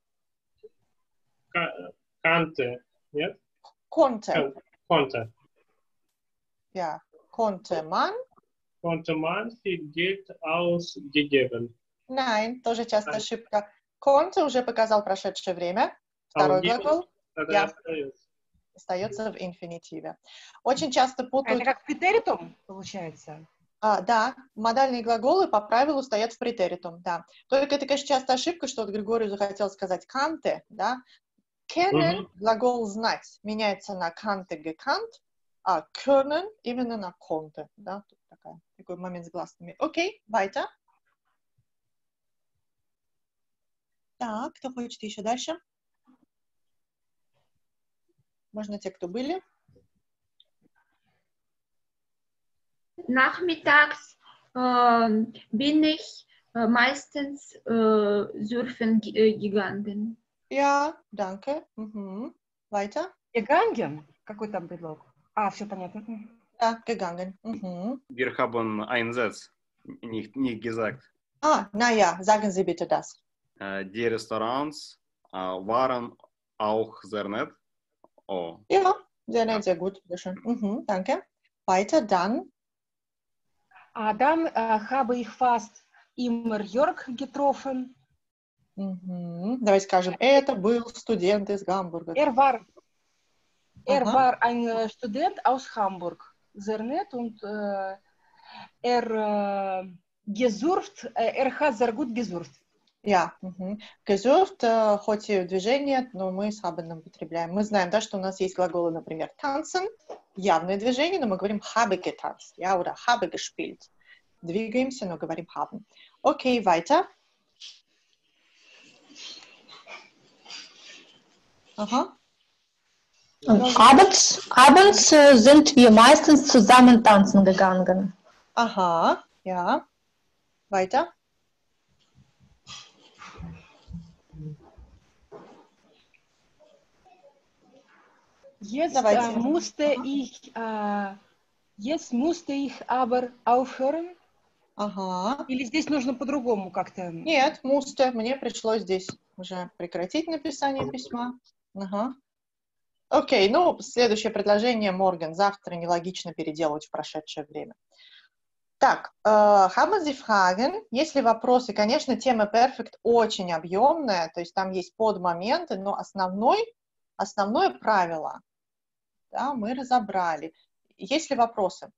kannte, нет? Konnte. Konnte. Ja. Konnte man viel Geld ausgegeben. Nein, тоже часто ошибка. Konnte уже показал прошедшее время. Второй глагол. Ja. Остается в инфинитиве. Очень часто путают... Это как претеритум, получается? Да, модальные глаголы по правилу стоят в претеритум, да. Только это, конечно, часто ошибка, что вот Григорию захотел сказать kannte, да. Kennen, глагол знать, меняется на kannte, gekannt, а können именно на konnte, да. Тут такой момент с гласными. Окей, weiter. Так, кто хочет еще дальше? Можно те, кто были. Nachmittags bin ich meistens surfen gegangen. Ja, danke. Weiter. Gegangen? Какой там предлог? Все понятно. Да, gegangen. Wir haben einen Satz nicht gesagt. Naja, sagen Sie bitte das. Die Restaurants waren auch sehr nett. Oh. Ja, sehr nett, sehr gut. Sehr schön. Danke. Weiter, dann. Dann habe ich fast immer Jörg getroffen. Давай скажем, это был студент из Гамбурга. Er war ein Student aus Hamburg. Sehr nett und er hat sehr gut gesurft. Ja, gesurft, хоть и движение, но мы с haben употребляем. Мы знаем, да, что у нас есть глаголы, например, tanzen, явное движение, но мы говорим habe getanzt, ja, oder habe gespielt. Двигаемся, но говорим haben. Окей, weiter. Abends sind wir meistens zusammen tanzen gegangen. Aha, ja. Weiter. Jetzt musste ich aber aufhören. Ага. Или здесь нужно по-другому как-то? Нет, musste. Мне пришлось здесь уже прекратить написание письма. Ага. Окей, ну, следующее предложение, Морган. Завтра нелогично переделывать в прошедшее время. Так, haben Sie Fragen? Если вопросы, конечно, тема Perfect очень объемная, то есть там есть подмоменты, но основное правило, да, мы разобрали. Есть ли вопросы?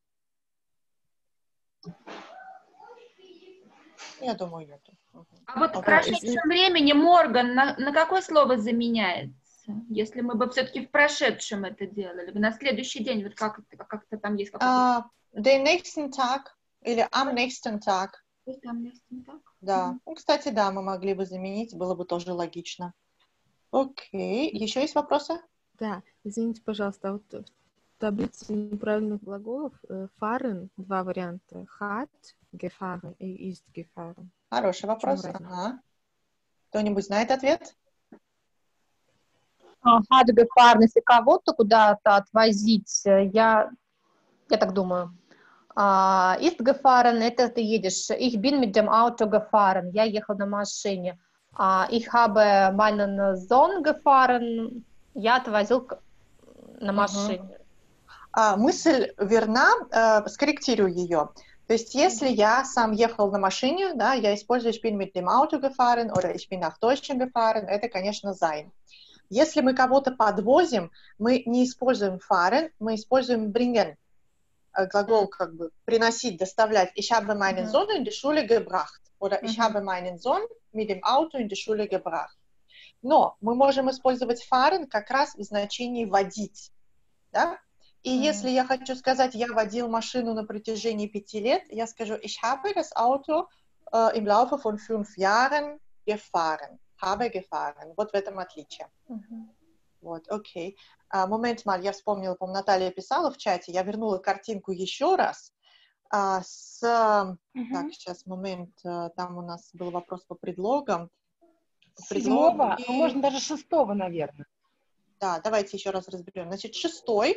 Я думаю, нет. А вот в прошедшем времени Морган на какое слово заменяется? Если мы бы все-таки в прошедшем это делали, на следующий день, вот как-то там есть какой-то... Den nächsten Tag или am nächsten Tag. Am nächsten Tag? Да. Ну, кстати, да, мы могли бы заменить, было бы тоже логично. Окей. Еще есть вопросы? Да, извините, пожалуйста, вот в таблице неправильных глаголов fahren два варианта. Hat gefahren и ist gefahren. Хороший вопрос. Ага. Кто-нибудь знает ответ? Hat gefahren, если кого-то куда-то отвозить, я так думаю. Ist gefahren, это ты едешь. Ich bin mit dem Auto gefahren, я ехал на машине. Ich habe meinen Sohn gefahren, я отвозил на машине. Мысль верна, скорректирую ее. То есть, если я сам ехал на машине, да, я использую ich bin mit dem Auto gefahren oder ich bin nach Deutschland gefahren, это, конечно, sein. Если мы кого-то подвозим, мы не используем fahren, мы используем bringen. Глагол как бы приносить, доставлять. Ich habe meinen Sohn in die Schule gebracht. Oder ich habe meinen Sohn mit dem Auto in die Schule gebracht. Но мы можем использовать fahren как раз в значении водить. Да? И если я хочу сказать, я водил машину на протяжении 5 лет, я скажу, ich habe das Auto im Laufe von 5 Jahren gefahren. Habe gefahren. Вот в этом отличие. Вот, окей. Момент, Маль, я вспомнила, по-моему, Наталья писала в чате, я вернула картинку еще раз. Так, сейчас, момент, там у нас был вопрос по предлогам. 7-го, ну, можно даже 6-го, наверное. Да, давайте еще раз разберем. Значит, 6-й.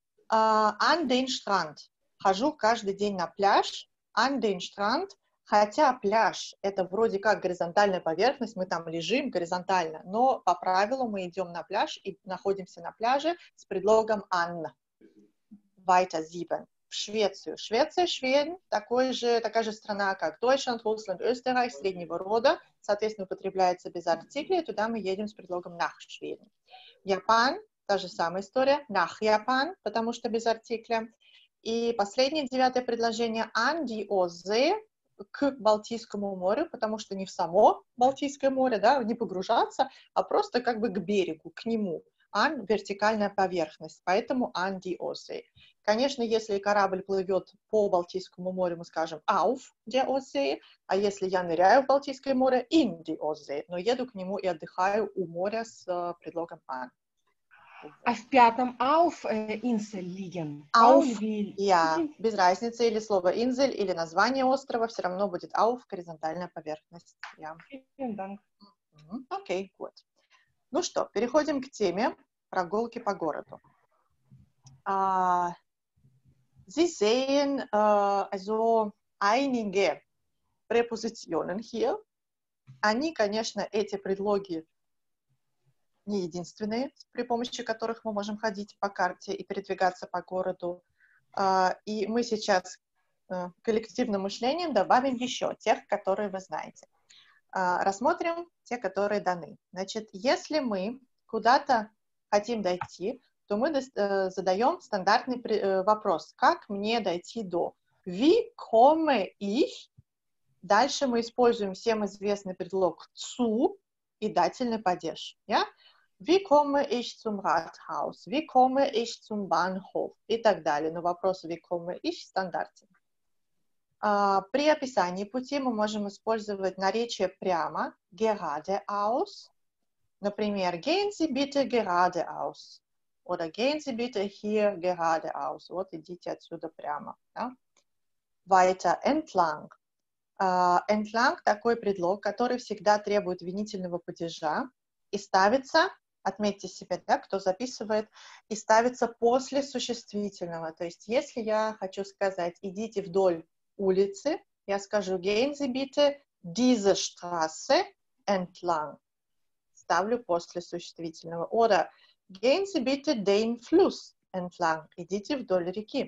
An den Strand. Хожу каждый день на пляж. An den Strand. Хотя пляж — это вроде как горизонтальная поверхность, мы там лежим горизонтально, но по правилу мы идем на пляж и находимся на пляже с предлогом an. Weiter 7. В Швецию. Швеция, Швeden, такая же страна, как Deutschland, Russland, Österreich, среднего рода, соответственно, употребляется без артикля, и туда мы едем с предлогом nach Schweden. Japan, та же самая история, nach Japan, потому что без артикля. И последнее, 9-е предложение, an die Ostsee, к Балтийскому морю, потому что не в само Балтийское море, да, не погружаться, а просто как бы к берегу, к нему. An — вертикальная поверхность, поэтому an die Ostsee. Конечно, если корабль плывет по Балтийскому морю, мы скажем auf der Ostsee, а если я ныряю в Балтийское море, in die Ostsee, но еду к нему и отдыхаю у моря с предлогом an. А в 5-м auf Insel liegen. Auf, ja, без разницы, или слово инзель, или название острова, все равно будет auf, горизонтальная поверхность. Окей, вот. Ну что, переходим к теме прогулки по городу. Sie sehen also einige Präpositionen hier. Они, конечно, эти предлоги не единственные, при помощи которых мы можем ходить по карте и передвигаться по городу. И мы сейчас коллективным мышлением добавим еще тех, которые вы знаете. Рассмотрим те, которые даны. Значит, если мы куда-то хотим дойти, то мы задаем стандартный вопрос. Как мне дойти до? Wie komme ich? Дальше мы используем всем известный предлог zu и дательный падеж. Ja? Wie komme ich zum Rathaus? Wie komme ich zum Bahnhof? И так далее. Но вопрос wie komme ich стандартен. При описании пути мы можем использовать наречие прямо, geradeaus. Например, gehen Sie bitte geradeaus. Oder gehen Sie bitte hier geradeaus. Вот идите отсюда прямо. Да? Weiter, entlang. Entlang — такой предлог, который всегда требует винительного падежа и ставится, отметьте себе, да, кто записывает, и ставится после существительного. То есть, если я хочу сказать, идите вдоль улицы, я скажу, gehen Sie bitte diese Straße entlang. Ставлю после существительного. Oder gehen Sie bitte den Fluss entlang. Идите вдоль реки.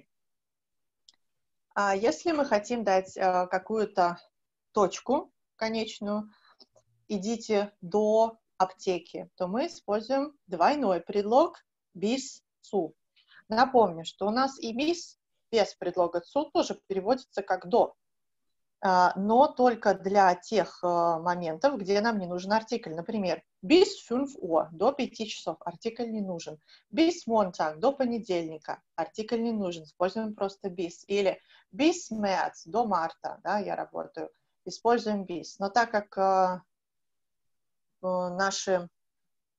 Если мы хотим дать какую-то точку конечную, идите до аптеки, то мы используем двойной предлог bis zu. Напомню, что у нас и bis без предлога zu тоже переводится как до, но только для тех моментов, где нам не нужен артикль. Например, bis 5 Uhr, до 5 часов, артикль не нужен. Bis Montag, до понедельника, артикль не нужен, используем просто bis. Или bis März, до марта, да, я работаю, используем bis. Но так как наши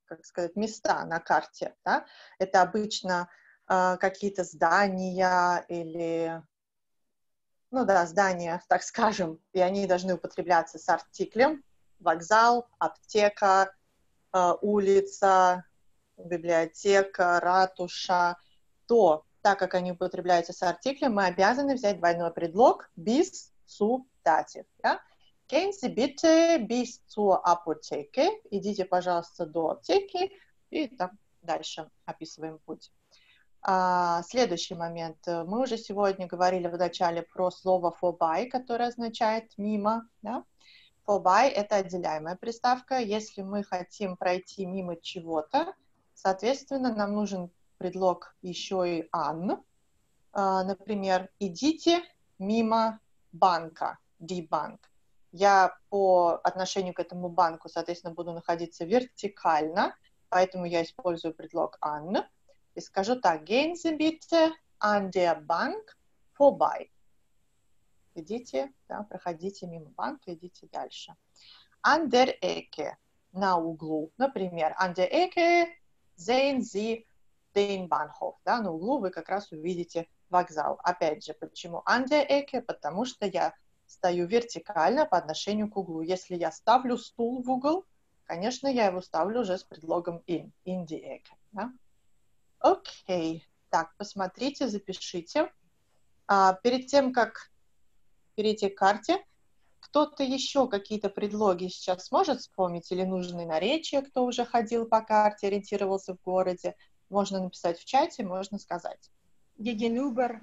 как сказать, места на карте, да? Это обычно какие-то здания или, ну да, здания, так скажем, и они должны употребляться с артиклем: вокзал, аптека, улица, библиотека, ратуша. То, так как они употребляются с артиклем, мы обязаны взять двойной предлог bis zu dativ. Да? Gehen Sie bitte bis zur Apotheke. Идите, пожалуйста, до аптеки. И там дальше описываем путь. Следующий момент. Мы уже сегодня говорили в начале про слово vorbei, которое означает мимо. Да? Vorbei — это отделяемая приставка. Если мы хотим пройти мимо чего-то, соответственно, нам нужен предлог еще и an. Например, идите мимо банка, die Bank. Я по отношению к этому банку, соответственно, буду находиться вертикально, поэтому я использую предлог an. И скажу так: gehen Sie bitte an der Bank vorbei. Идите, да, проходите мимо банка, идите дальше. An der Ecke, на углу. Например, an der Ecke sehen Sie den Bahnhof. Да, на углу вы как раз увидите вокзал. Опять же, почему an der Ecke? Потому что я стою вертикально по отношению к углу. Если я ставлю стул в угол, конечно, я его ставлю уже с предлогом in die Ecke. Да? Окей. Так, посмотрите, запишите. Перед тем, как перейти к карте, кто-то еще какие-то предлоги сейчас сможет вспомнить или нужные наречия, кто уже ходил по карте, ориентировался в городе? Можно написать в чате, можно сказать. Gegenüber.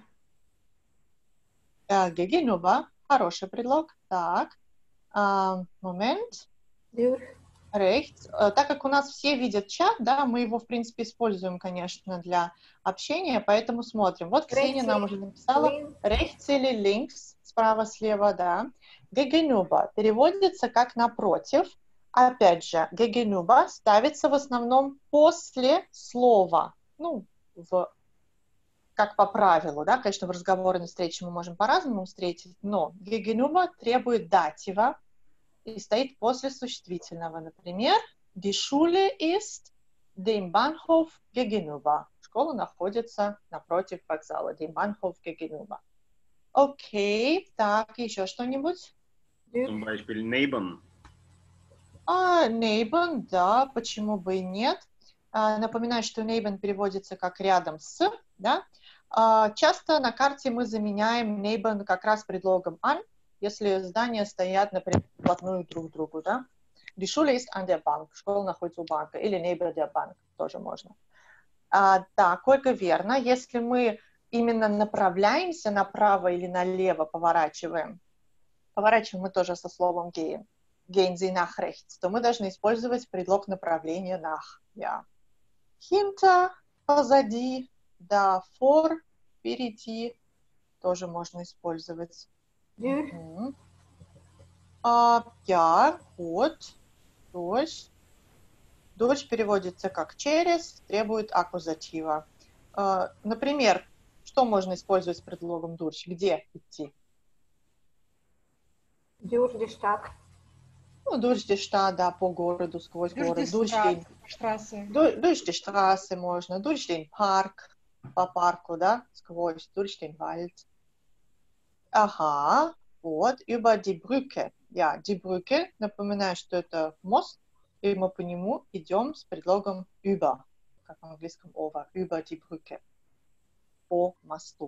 Gegenüber. Хороший предлог. Так. Момент. Rechts. Так как у нас все видят чат, да, мы его, в принципе, используем, конечно, для общения, поэтому смотрим. Вот Ксения нам уже написала rechts или links, справа-слева, да. Gegenüber переводится как напротив. Опять же, gegenüber ставится в основном после слова. Ну, как по правилу, да, конечно, в разговорной встрече мы можем по-разному встретить, но gegenüber требует датива и стоит после существительного. Например, die Schule ist dem Bahnhof gegenüber. Школа находится напротив вокзала. Dem Bahnhof gegenüber. Окей, так, еще что-нибудь? Zum Beispiel neben. Neben, да, почему бы и нет. Напоминаю, что neben переводится как рядом с, да. Часто на карте мы заменяем neben как раз предлогом an, если здания стоят, например, вплотную друг к другу, да. Die Schule ist an der Bank, школа находится у банка, или neben der Bank, тоже можно. Да, Ольга, верно. Если мы именно направляемся направо или налево, поворачиваем мы тоже со словом gehen, gehen Sie nach rechts, то мы должны использовать предлог направления nach, ja. Hinter, позади, да, vor, впереди, тоже можно использовать. Ja, gut, durch. Durch переводится как через, требует аккузатива. Например, что можно использовать с предлогом durch? Где идти? Durch die Stadt. Ну, durch die Stadt, да, по городу, сквозь город. Durch die Straße можно. Durch den Park, по парку, да, сквозь. Durch den Wald. Ага, вот. Über die Brücke. Ja, die Brücke, напоминаю, что это мост, и мы по нему идем с предлогом über, как в английском over, über die Brücke, по мосту.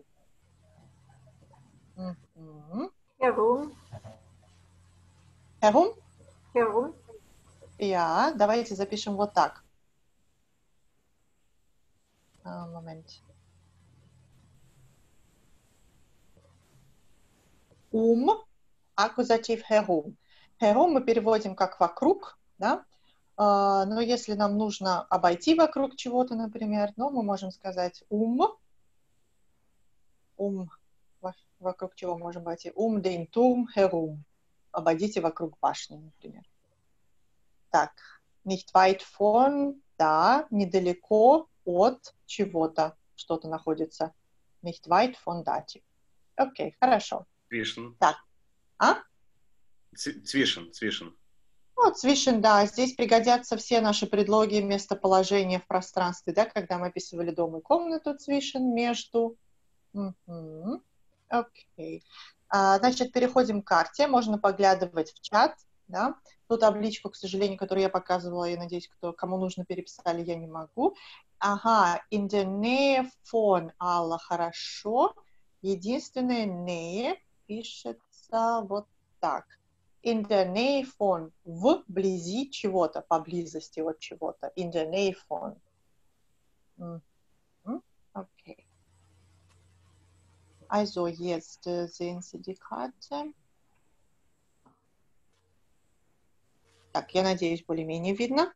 Herum. Herum? Herum. Ja, давайте запишем вот так. Момент. Аккузатив herum. Herum мы переводим как вокруг, да? Но если нам нужно обойти вокруг чего-то, например, ну, мы можем сказать вокруг чего можем обойти? Den Turm herum. Обойдите вокруг башни, например. Так, nicht weit von, да, недалеко от чего-то, что-то находится. Nicht weit von dativ. Окей, хорошо. Zwischen. Так. Zwischen. Ну, zwischen, да, здесь пригодятся все наши предлоги местоположения в пространстве, да, когда мы описывали дом и комнату, zwischen, между. Окей. Значит, переходим к карте. Можно поглядывать в чат, да. Ту табличку, к сожалению, которую я показывала, я надеюсь, кому нужно, переписали, я не могу. Ага, in der Nähe von Allah, хорошо. Единственное, Nähe пишется вот так. In der Nähe von, вблизи чего-то, поблизости от чего-то. In der Nähe von. Okay. Also, jetzt sehen Sie die Karte. Так, я надеюсь, более-менее видно.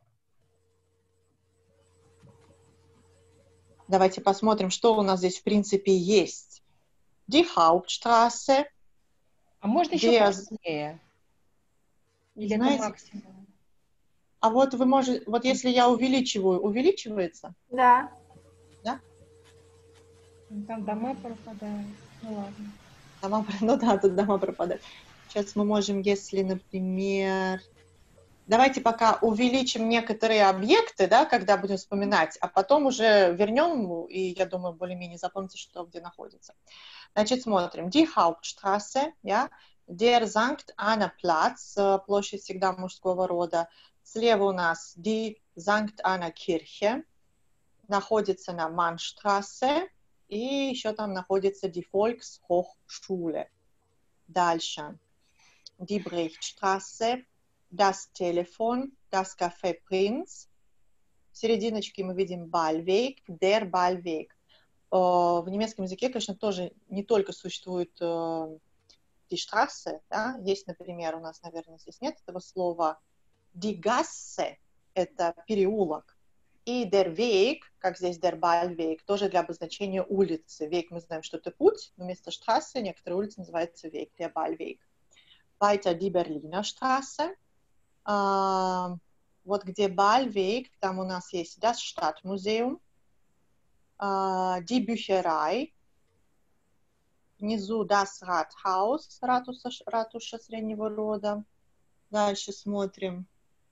Давайте посмотрим, что у нас здесь в принципе есть. Die Hauptstraße. А можно еще крупнее? Или это максимум? А вот вы можете, вот если я увеличиваю, увеличивается? Да. Да? Там дома пропадают. Ну ладно. Ну да, тут дома пропадают. Сейчас мы можем, если, например... Давайте пока увеличим некоторые объекты, да, когда будем вспоминать, а потом уже вернем, и я думаю, более-менее запомните, что где находится. Значит, смотрим. Die Hauptstraße, ja, der Sankt Anna Platz, площадь всегда мужского рода. Слева у нас die Sankt Anna Kirche, находится на Mannstraße, и еще там находится die Volkshochschule. Дальше. Die Brechtstraße, das Telefon, das Café Prinz. В серединочке мы видим Ballweg, der Ballweg. В немецком языке, конечно, тоже не только существует die Straße, да? Есть, например, у нас, наверное, здесь нет этого слова. Die Gasse – это переулок. И der Weg, как здесь der Ballweg, тоже для обозначения улицы. Weg, мы знаем, что это путь, но вместо Straße некоторые улицы называются Weg, der Ballweg. Weiter die Berliner Straße. Вот где Ballweg, там у нас есть das Stadtmuseum, die Bücherei, внизу das Rathaus, ратуша среднего рода. Дальше смотрим.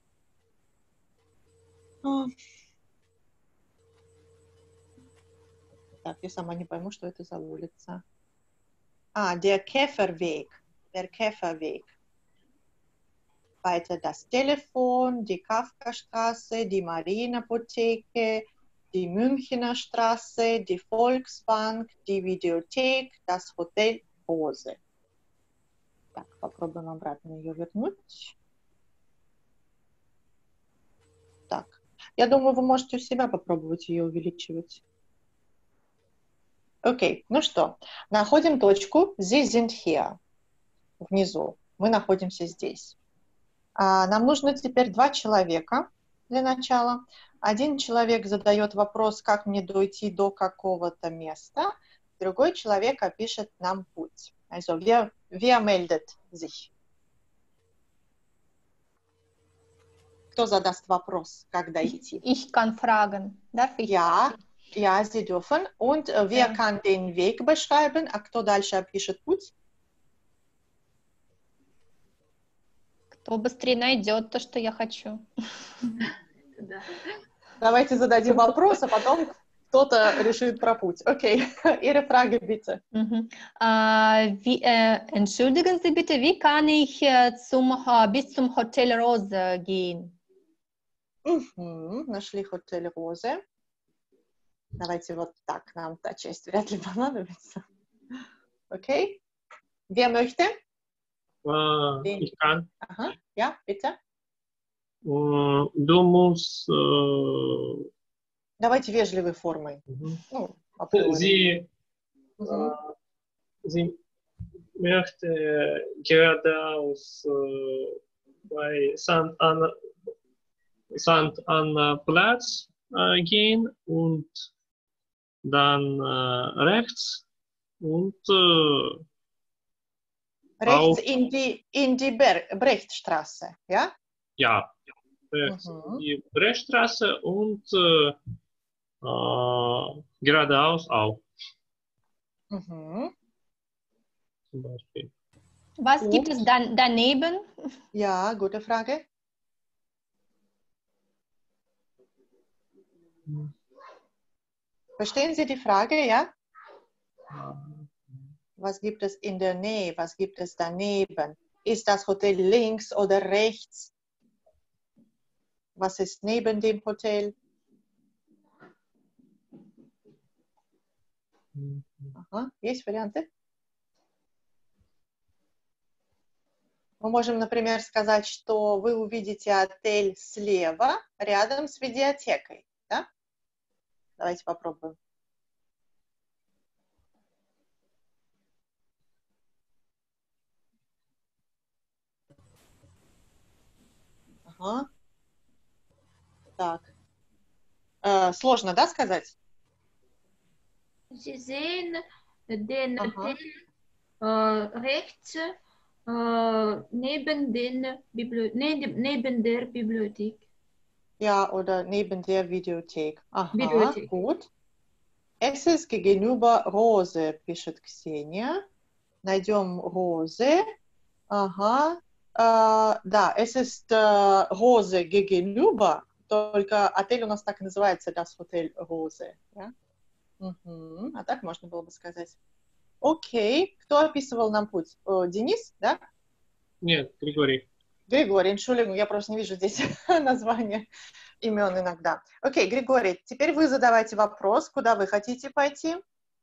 Так, я сама не пойму, что это за улица. Der Käferweg, der Käferweg. Weiter das Telefon, die Kafka-Straße, die Marienapotheke, die Münchener Straße, die Volksbank, die Videothek, das Hotel Rose. Так, попробуем обратно ее вернуть. Так, я думаю, вы можете у себя попробовать ее увеличивать. Окей, ну что, находим точку Sie sind hier. Внизу. Мы находимся здесь. Нам нужно теперь 2 человека для начала. Один человек задает вопрос, как мне дойти до какого-то места. Другой человек опишет нам путь. Also, wer meldet sich? Кто задаст вопрос, как дойти? Ich kann fragen. Darf ich? Ja, Sie dürfen. Und wer kann den Weg beschreiben? А кто дальше опишет путь? Кто быстрее найдет то, что я хочу. Давайте зададим вопрос, а потом кто-то решит про путь. Окей. Ihre Frage bitte. Entschuldigen Sie bitte, wie kann ich bis zum Hotel Rose gehen? Нашли Hotel Rose. Давайте вот так, нам та часть вряд ли понадобится. Окей. Wer möchte? Ich kann. Aha. Ja, bitte. Du musst... Давайте вежливой формой. Ну, Sie möchte geradeaus bei St. Anna Platz gehen und dann rechts und rechts in die Brechtstraße, ja? Ja, rechts in die Brechtstraße und geradeaus auch. Zum Beispiel. Was gibt es dann daneben? Ja, gute Frage. Verstehen Sie die Frage, ja? Was gibt es in der Nähe? Was gibt es daneben? Ist das Hotel links oder rechts? Was ist neben dem Hotel? Ага, есть варианты? Мы можем, например, сказать, что вы увидите отель слева, рядом с видеотекой. Да? Давайте попробуем. Ага. Так. Сложно, да, сказать? Sie sehen den Ага. Hotel rechts neben der Bibliothek. Ja, oder neben der Videothek. Aha, Bibliothek. gut. Es ist gegenüber Rose, пишет Ксения. Найдем Rose. Ага. Да, es ist Rose gegenüber, только отель у нас так и называется, das Hotel Rose. Ja? Угу. А так можно было бы сказать. Окей. Кто описывал нам путь? Денис, да? Нет, Григорий. Григорий, Entschuldigung, я просто не вижу здесь названия имен иногда. Окей, Григорий, теперь вы задавайте вопрос, куда вы хотите пойти.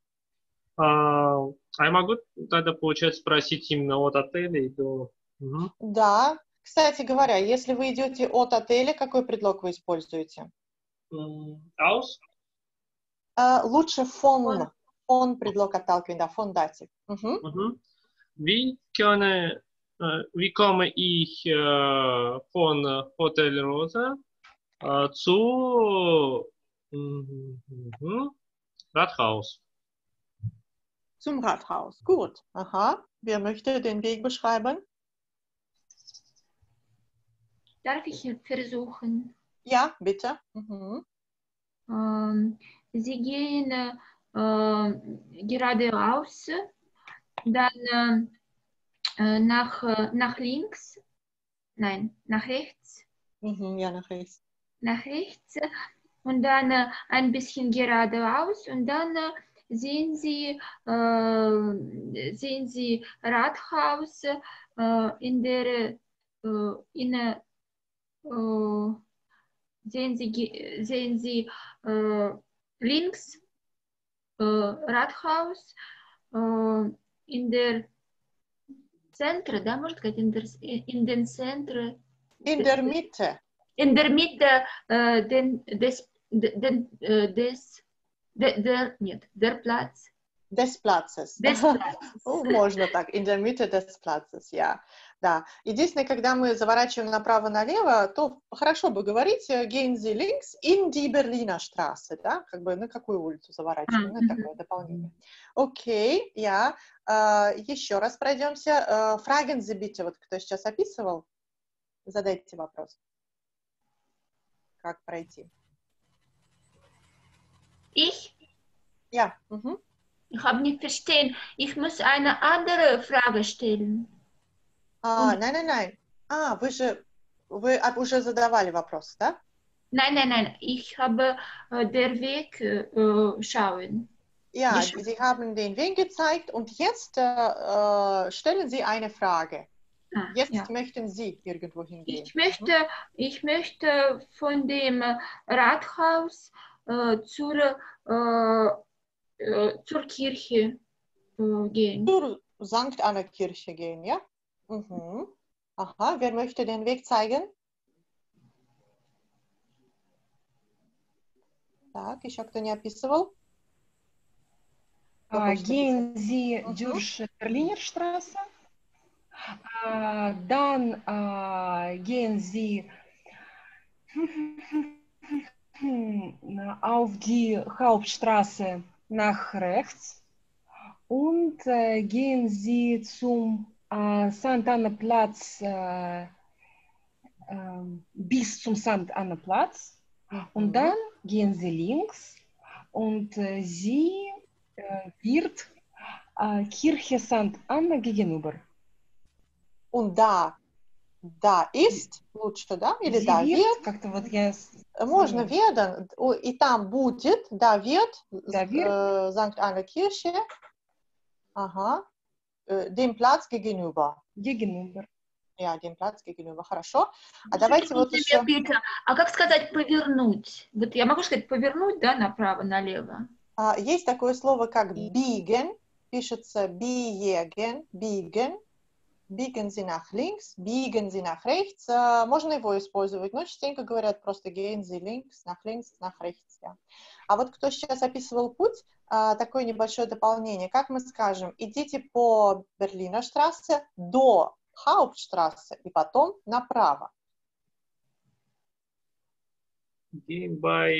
А я могу тогда, получается, спросить именно от отеля и до... Угу. Да. Кстати говоря, если вы идете от отеля, какой предлог вы используете? Aus? Лучше von. Von предлог отталкивания, да, von датив. Угу. Mhm. Wie komme ich von Hotel Rosa zu Rathaus? Zum Rathaus. Gut. Aha. Wer möchte den Weg beschreiben? Darf ich versuchen? Ja, bitte. Mhm. Sie gehen geradeaus, dann nach links, nein, nach rechts. Mhm, ja, nach rechts. Nach rechts und dann ein bisschen geradeaus und dann sehen Sie Rathaus in der sehen Sie links Rathaus in der Zentrum, da может сказать, in den Zentrum. In der Mitte. In der Mitte der Platz. Des Platzes. Des Platzes. Можно так. In der Mitte des Platzes, ja. Да. Единственное, когда мы заворачиваем направо-налево, то хорошо бы говорить gehen Sie links in die Berliner Straße, да? Как бы на какую улицу заворачиваем, ну, такое дополнение. Окей, я. Еще раз пройдемся. Fragen Sie bitte, вот кто сейчас описывал, задайте вопрос. Как пройти? Ich? Ja. Mhm. Ich habe nicht verstanden. Ich muss eine andere Frage stellen. Nein. Вы уже задавали вопрос, да? Nein. Ich habe den Weg schauen. Ja, Sie haben den Weg gezeigt und jetzt stellen Sie eine Frage. Jetzt möchten Sie irgendwo hingehen. Ich möchte von dem Rathaus zur Kirche gehen. Zur Sankt Anna Kirche gehen, ja? Mhm. Aha, wer möchte den Weg zeigen? Так, еще кто не описывал? Gehen Sie durch Berliner Straße. Dann gehen Sie auf die Hauptstraße nach rechts und gehen Sie zum St. Anna Platz bis zum St. Anna Platz und dann gehen Sie links und Sie wird Kirche St. Anna gegenüber. und da ist лучше, да? Или да wird. Как-то вот я... Можно werden. И там будет, da wird, Da wird. St. Anna Kirche, ага, dem Platz gegenüber. Gegenüber. Ja, dem Platz gegenüber. Хорошо. А Слушайте, давайте вот еще... Питер, а как сказать повернуть? Вот я могу сказать повернуть, да, направо, налево? Есть такое слово, как biegen, пишется biegen, biegen. Biegen Sie nach links, biegen Sie nach rechts. Можно его использовать, но частенько говорят просто gehen Sie links, nach rechts. Ja. А вот кто сейчас описывал путь, такое небольшое дополнение. Как мы скажем, идите по Берлiner Straße до Hauptstraße и потом направо. Gehen bei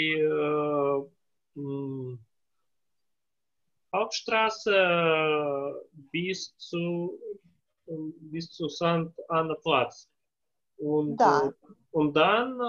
Hauptstraße bis zu St. Anna Platz. Und dann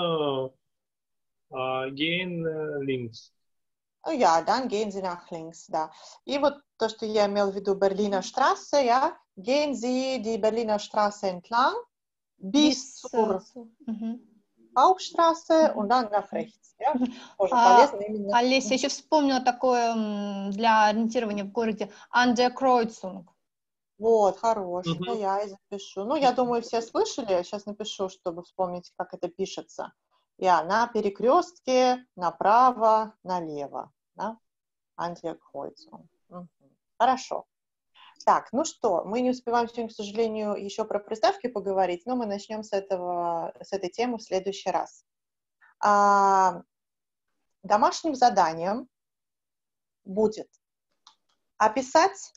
gehen links. Ja, dann gehen Sie nach links, да. И вот то, что я имел в виду, Berliner Straße, ja, gehen Sie die Berliner Straße entlang bis zur Hauptstraße und dann nach rechts. Ja. Тоже полезно именно. Олеся, еще вспомнила такое для ориентирования в городе an der Kreuzung. Вот, хорош, это я и запишу. Ну, я думаю, все слышали, я сейчас напишу, чтобы вспомнить, как это пишется. Я на перекрестке, направо, налево. Да? An der Kreuzung. Хорошо. Так, ну что, мы не успеваем сегодня, к сожалению, еще про приставки поговорить, но мы начнем с этой темы в следующий раз. Домашним заданием будет описать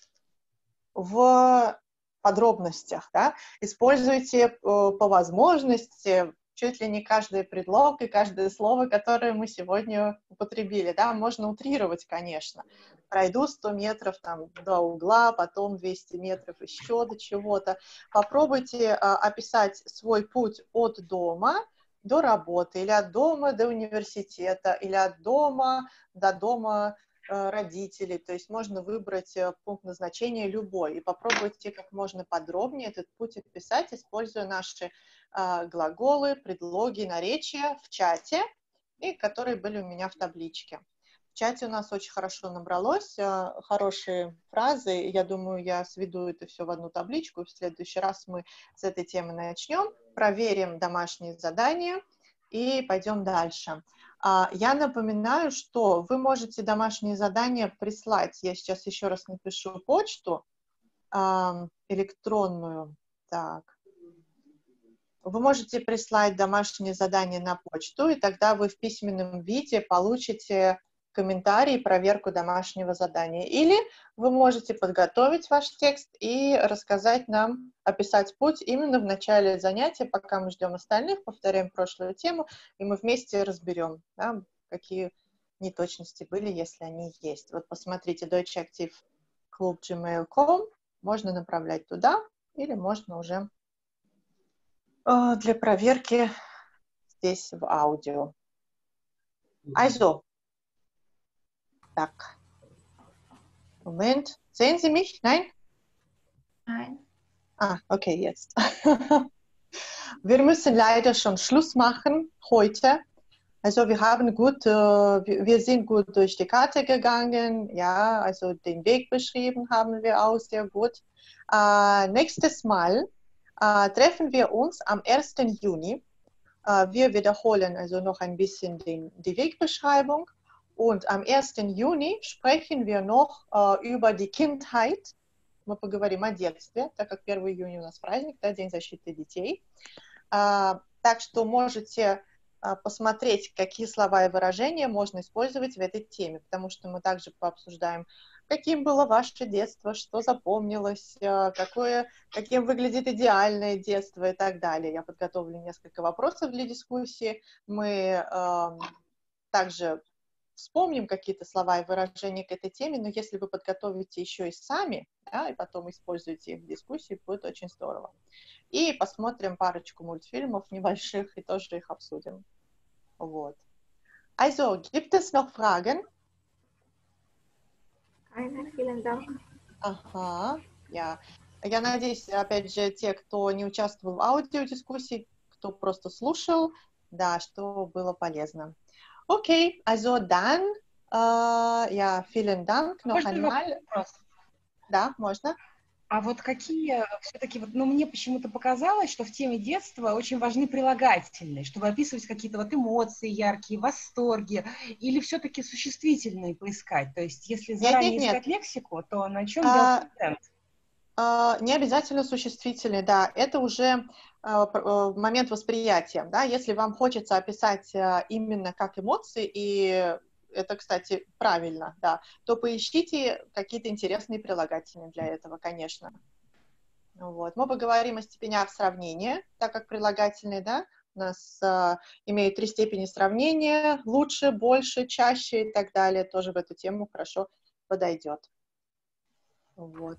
в подробностях, да? Используйте по возможности чуть ли не каждый предлог и каждое слово, которое мы сегодня употребили, да? Можно утрировать, конечно. Пройду 100 метров там, до угла, потом 200 метров еще до чего-то. Попробуйте описать свой путь от дома до работы, или от дома до университета, или от дома до дома родителей, то есть можно выбрать пункт назначения любой и попробуйте как можно подробнее этот путь описать, используя наши глаголы, предлоги, наречия в чате, и которые были у меня в табличке. В чате у нас очень хорошо набралось, хорошие фразы, я думаю, я сведу это все в одну табличку, и в следующий раз мы с этой темы начнем, проверим домашние задания и пойдем дальше. Я напоминаю, что вы можете домашние задания прислать. Я сейчас еще раз напишу почту электронную. Так. Вы можете прислать домашние задания на почту, и тогда вы в письменном виде получите комментарий и проверку домашнего задания. Или вы можете подготовить ваш текст и рассказать нам, описать путь именно в начале занятия, пока мы ждем остальных, повторяем прошлую тему, и мы вместе разберем, да, какие неточности были, если они есть. Вот посмотрите, deutscheaktiv@gmail.com, можно направлять туда, или можно уже для проверки здесь в аудио. Also, так. Moment. Sehen Sie mich? Nein? Nein. Okay, jetzt. Wir müssen leider schon Schluss machen heute. Also wir sind gut durch die Karte gegangen. Ja, also den Weg beschrieben haben wir auch sehr gut. Nächstes Mal treffen wir uns am 1. Juni. Wir wiederholen also noch ein bisschen die Wegbeschreibung. Und am 1. Juni sprechen wir noch über die Kindheit. Мы поговорим о детстве, так как 1 июня у нас праздник, да, День защиты детей. Так что можете посмотреть, какие слова и выражения можно использовать в этой теме, потому что мы также пообсуждаем, каким было ваше детство, что запомнилось, каким выглядит идеальное детство и так далее. Я подготовлю несколько вопросов для дискуссии. Мы также вспомним какие-то слова и выражения к этой теме, но если вы подготовите еще и сами, да, и потом используете их в дискуссии, будет очень здорово. И посмотрим парочку мультфильмов небольших и тоже их обсудим. Вот. Also, gibt es noch Fragen? Keine, vielen Dank. Ага, ja. Я надеюсь, опять же, те, кто не участвовал в аудиодискуссии, кто просто слушал, да, что было полезно. Окей, also dann, ja, vielen Dank noch Можно einmal. вопрос? Да, можно. А вот какие все-таки, вот, ну, мне почему-то показалось, что в теме детства очень важны прилагательные, чтобы описывать какие-то вот эмоции яркие, восторги, или все-таки существительные поискать. То есть, если заранее искать лексику, то на чем делать акцент? Не обязательно существительные, да, это уже момент восприятия, да, если вам хочется описать именно как эмоции, и это, кстати, правильно, да, то поищите какие-то интересные прилагательные для этого, конечно. Вот. Мы поговорим о степенях сравнения, так как прилагательные, да, у нас имеют 3 степени сравнения, лучше, больше, чаще и так далее, тоже в эту тему хорошо подойдет. Вот.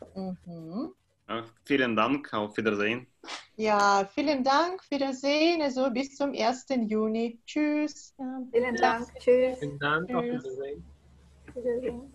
Vielen Dank, auf Wiedersehen. Ja, vielen Dank, Wiedersehen, also bis zum 1. Juni. Tschüss. Vielen Dank, tschüss. Vielen Dank, auf Wiedersehen. Wiedersehen.